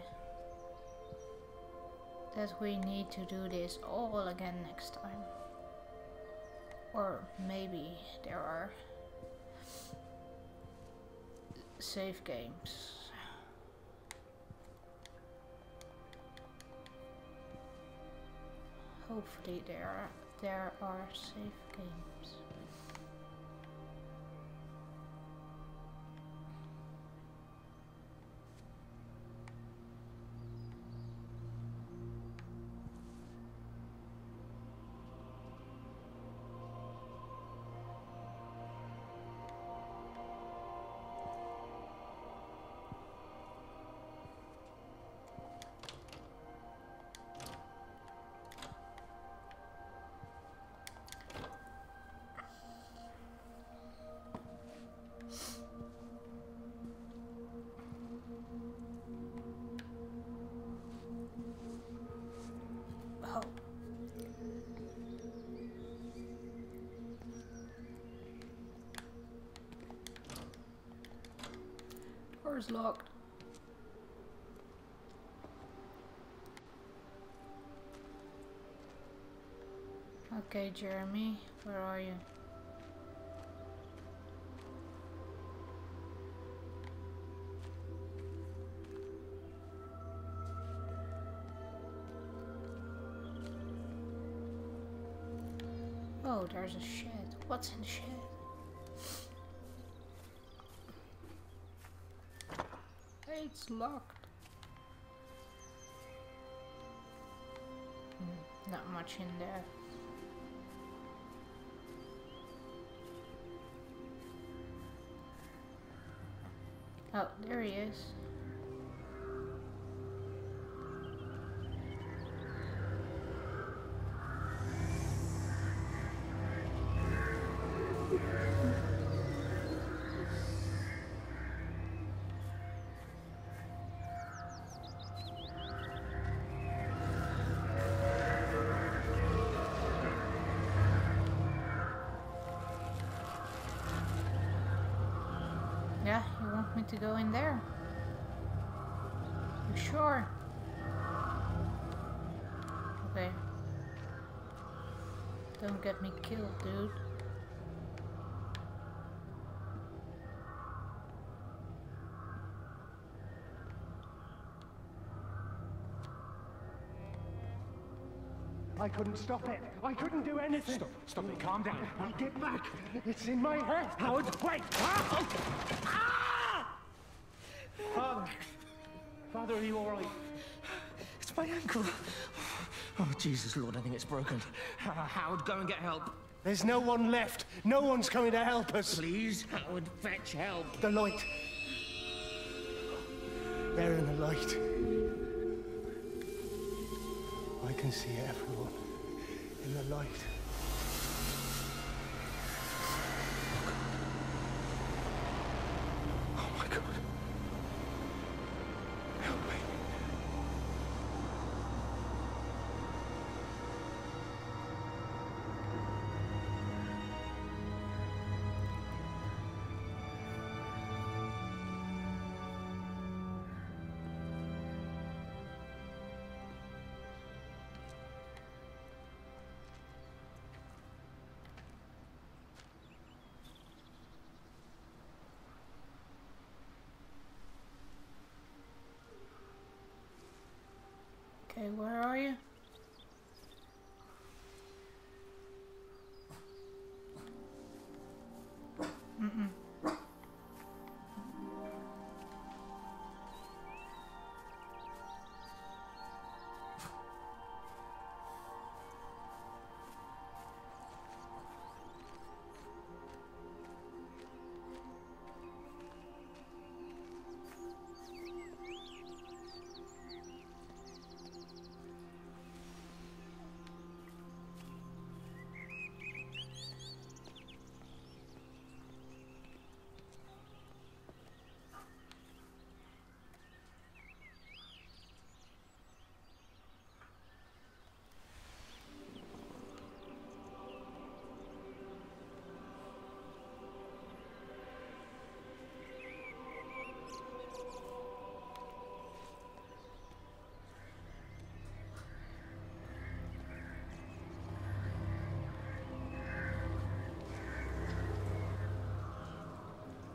That we need to do this all again next time. Or maybe there are save games. Hopefully there are, there are save games. Door's locked. Okay, Jeremy, where are you? Oh, there's a shed. What's in the shed? Hey, it's locked. Hmm, not much in there. Oh, there he is. Yeah, you want me to go in there? You sure? Okay. Don't get me killed, dude. I couldn't stop it. I couldn't do anything. Stop, stop it, calm down. I'll get back. It's in my head. Howard, wait! Ah! Oh. Ah! Father! Father, are you all right? It's my ankle. Oh, Jesus, Lord, I think it's broken. Uh, Howard, go and get help. There's no one left. No one's coming to help us. Please, Howard, fetch help. The light. They're in the light. I can see everyone in the light. Oh my God. Help me.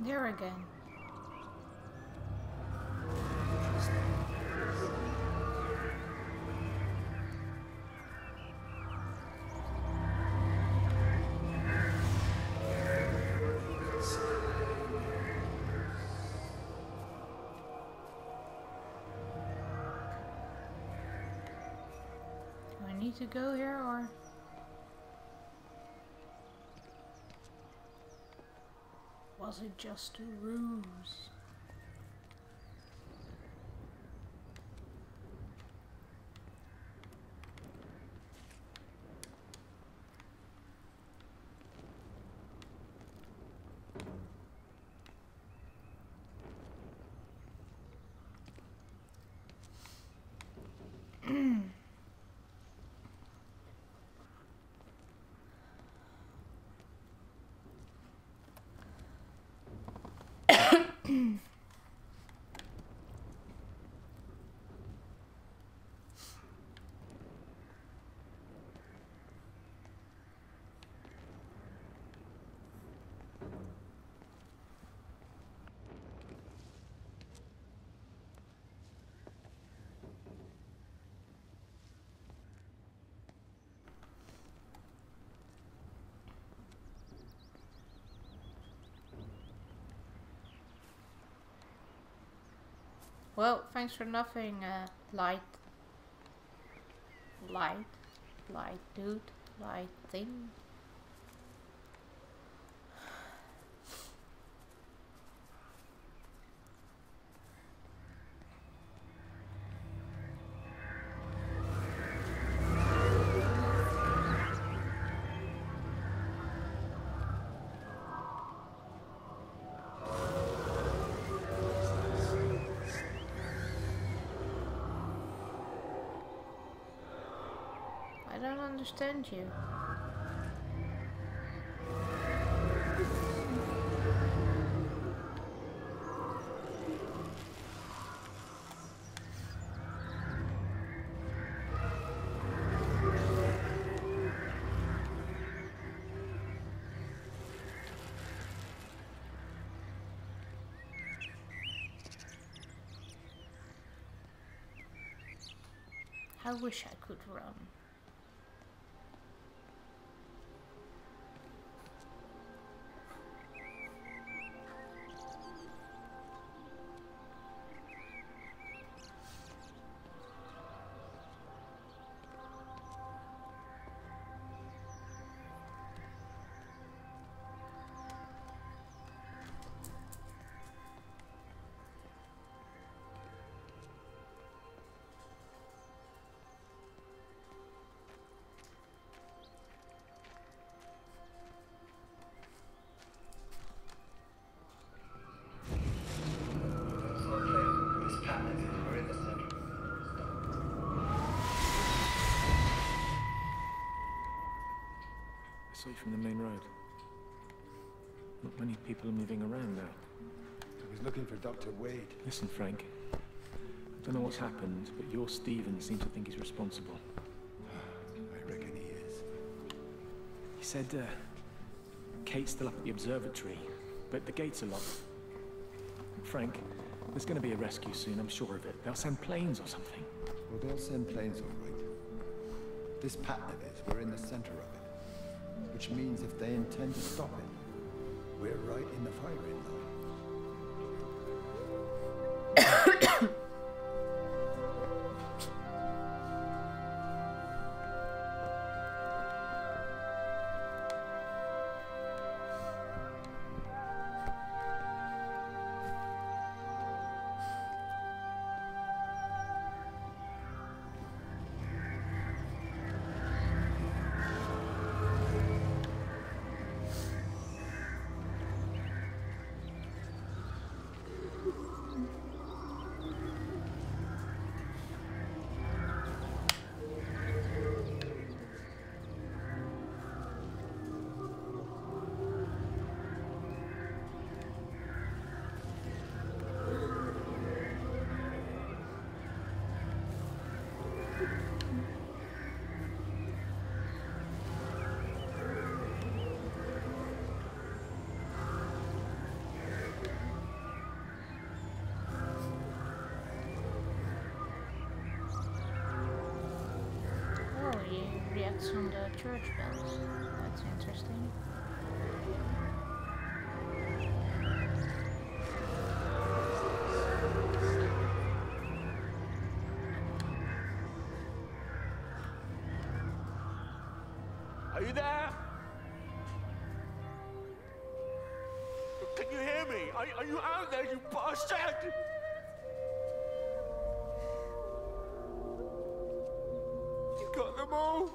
There again. Do I need to go here or? Was it just a ruse? Well, thanks for nothing, uh, light. Light. Light dude. Light thing. I don't understand you. I wish I could run. I saw you from the main road. Not many people are moving around now. I was looking for Doctor Wade. Listen, Frank. I don't know what's happened, but your Stephen seems to think he's responsible. I reckon he is. He said, uh, Kate's still up at the observatory, but the gates are locked. Frank, there's going to be a rescue soon, I'm sure of it. They'll send planes or something. Well, they'll send planes, all right. This pattern of it, we're in the center of it. Which means if they intend to stop it, we're right in the firing line. he reacts on the church bells. That's interesting. Are you there? Can you hear me? Are, are you out there, you bastard? You got them all?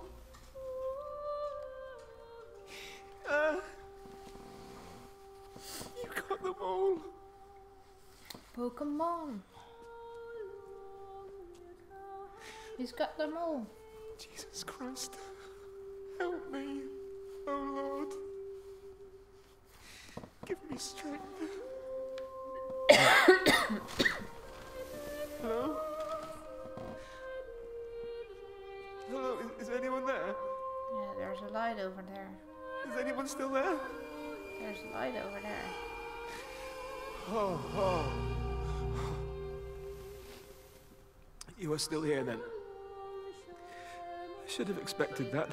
Uh, you got them all? Pokemon. He's got them all. Jesus Christ. Help me, oh Lord. Give me strength. Hello? Hello, is, is anyone there? Yeah, there's a light over there. Is anyone still there? There's a light over there. Oh, oh. You are still here then? I should have expected that.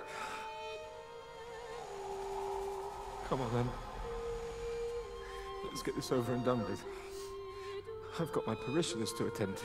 Come on then. Let's get this over and done with. I've got my parishioners to attend to.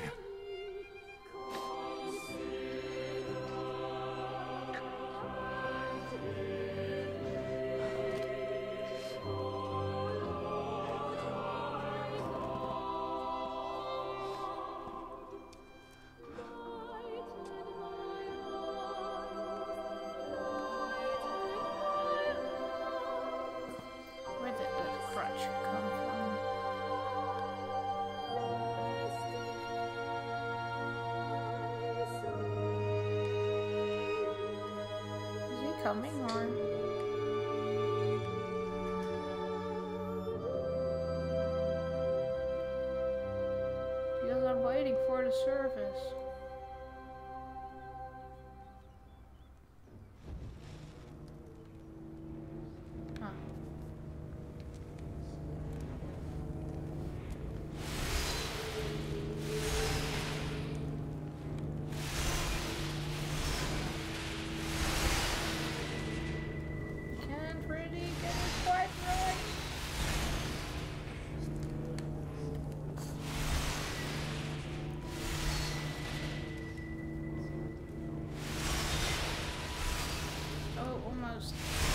Where did that crutch come from? Is he coming or? Because I'm waiting for the service. Huh. Can't really get it quite right. Oh, almost.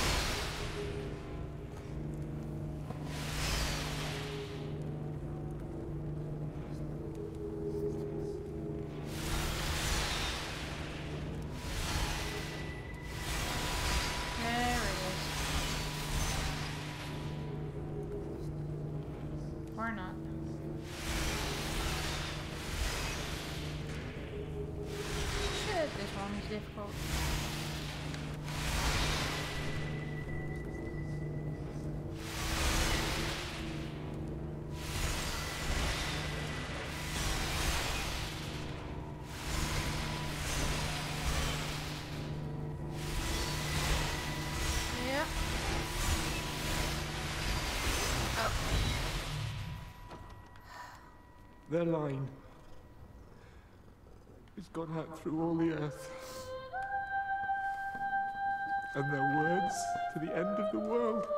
There it is. Or not. Shit, this one is difficult. Yeah. Oh. Their line has gone out through all the earth. And their words to the end of the world.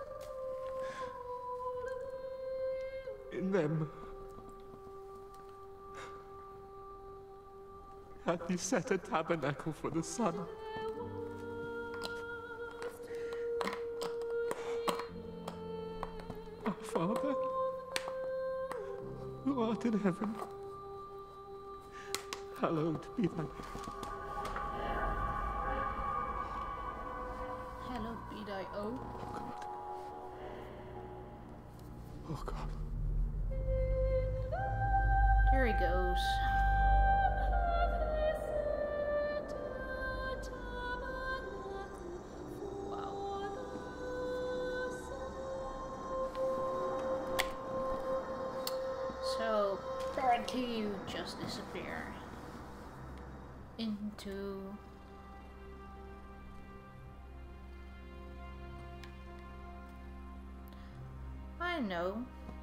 In them hath he set a tabernacle for the sun. Our Father, who art in heaven, hallowed be thy name. Hallowed be thy oath. Oh God. There he goes. Wow. So apparently you just disappear into I know.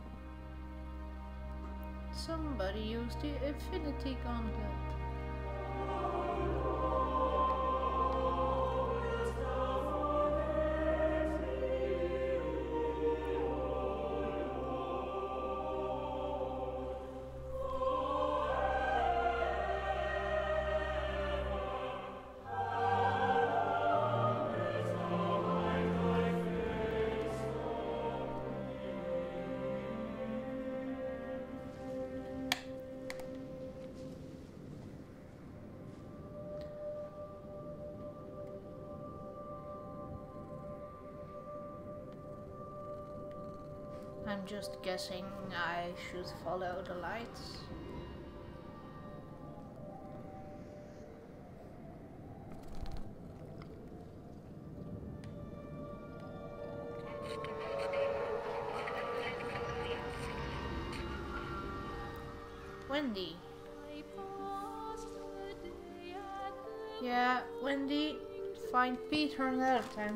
Somebody used the Infinity Gauntlet. I'm just guessing I should follow the lights. Wendy. Yeah, Wendy, find Peter another time.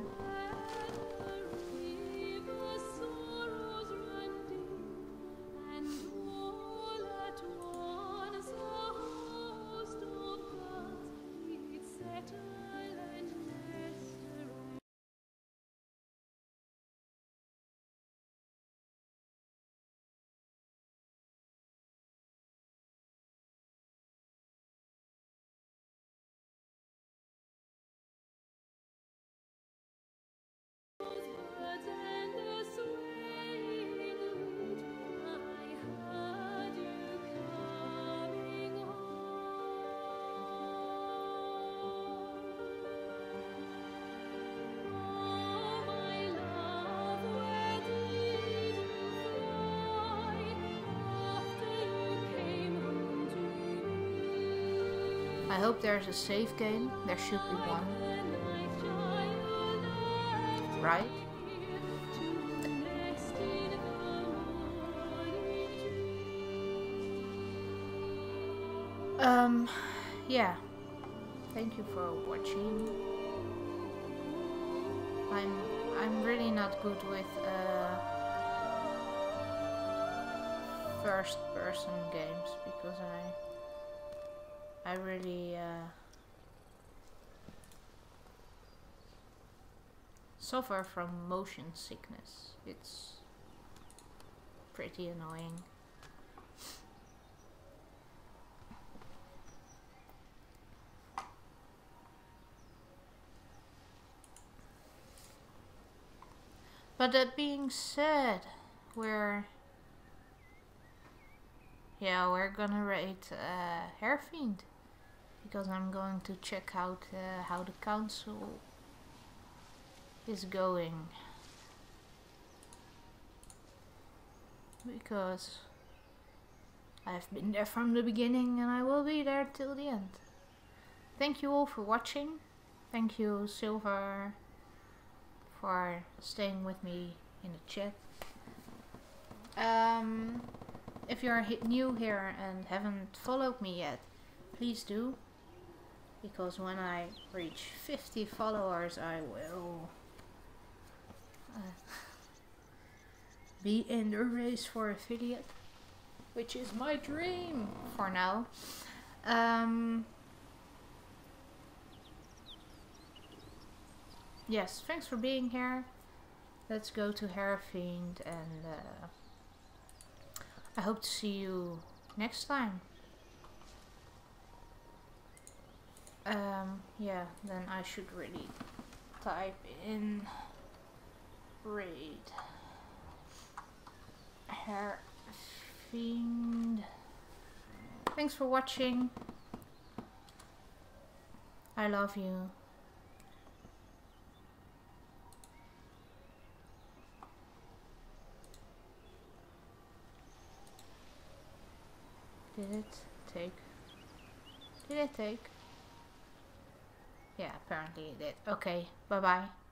I hope there's a save game. There should be one. Right? Um, yeah. Thank you for watching. I'm I'm really not good with uh, first person games because I I really uh, suffer from motion sickness. It's pretty annoying. But that being said, we're yeah we're gonna raid uh, Hairfiend. Because I'm going to check out uh, how the council is going. Because I've been there from the beginning and I will be there till the end. Thank you all for watching. Thank you, Silver, for staying with me in the chat. Um, if you're he new here and haven't followed me yet, please do. Because when I reach fifty followers, I will uh, be in the race for affiliate, which is my dream for now. Um, yes, thanks for being here. Let's go to Hairfiend, and uh, I hope to see you next time. Um, yeah, then I should really type in raid Hairfiend. Thanks for watching. I love you. Did it take? Did it take? Yeah, apparently it did. Okay, bye bye.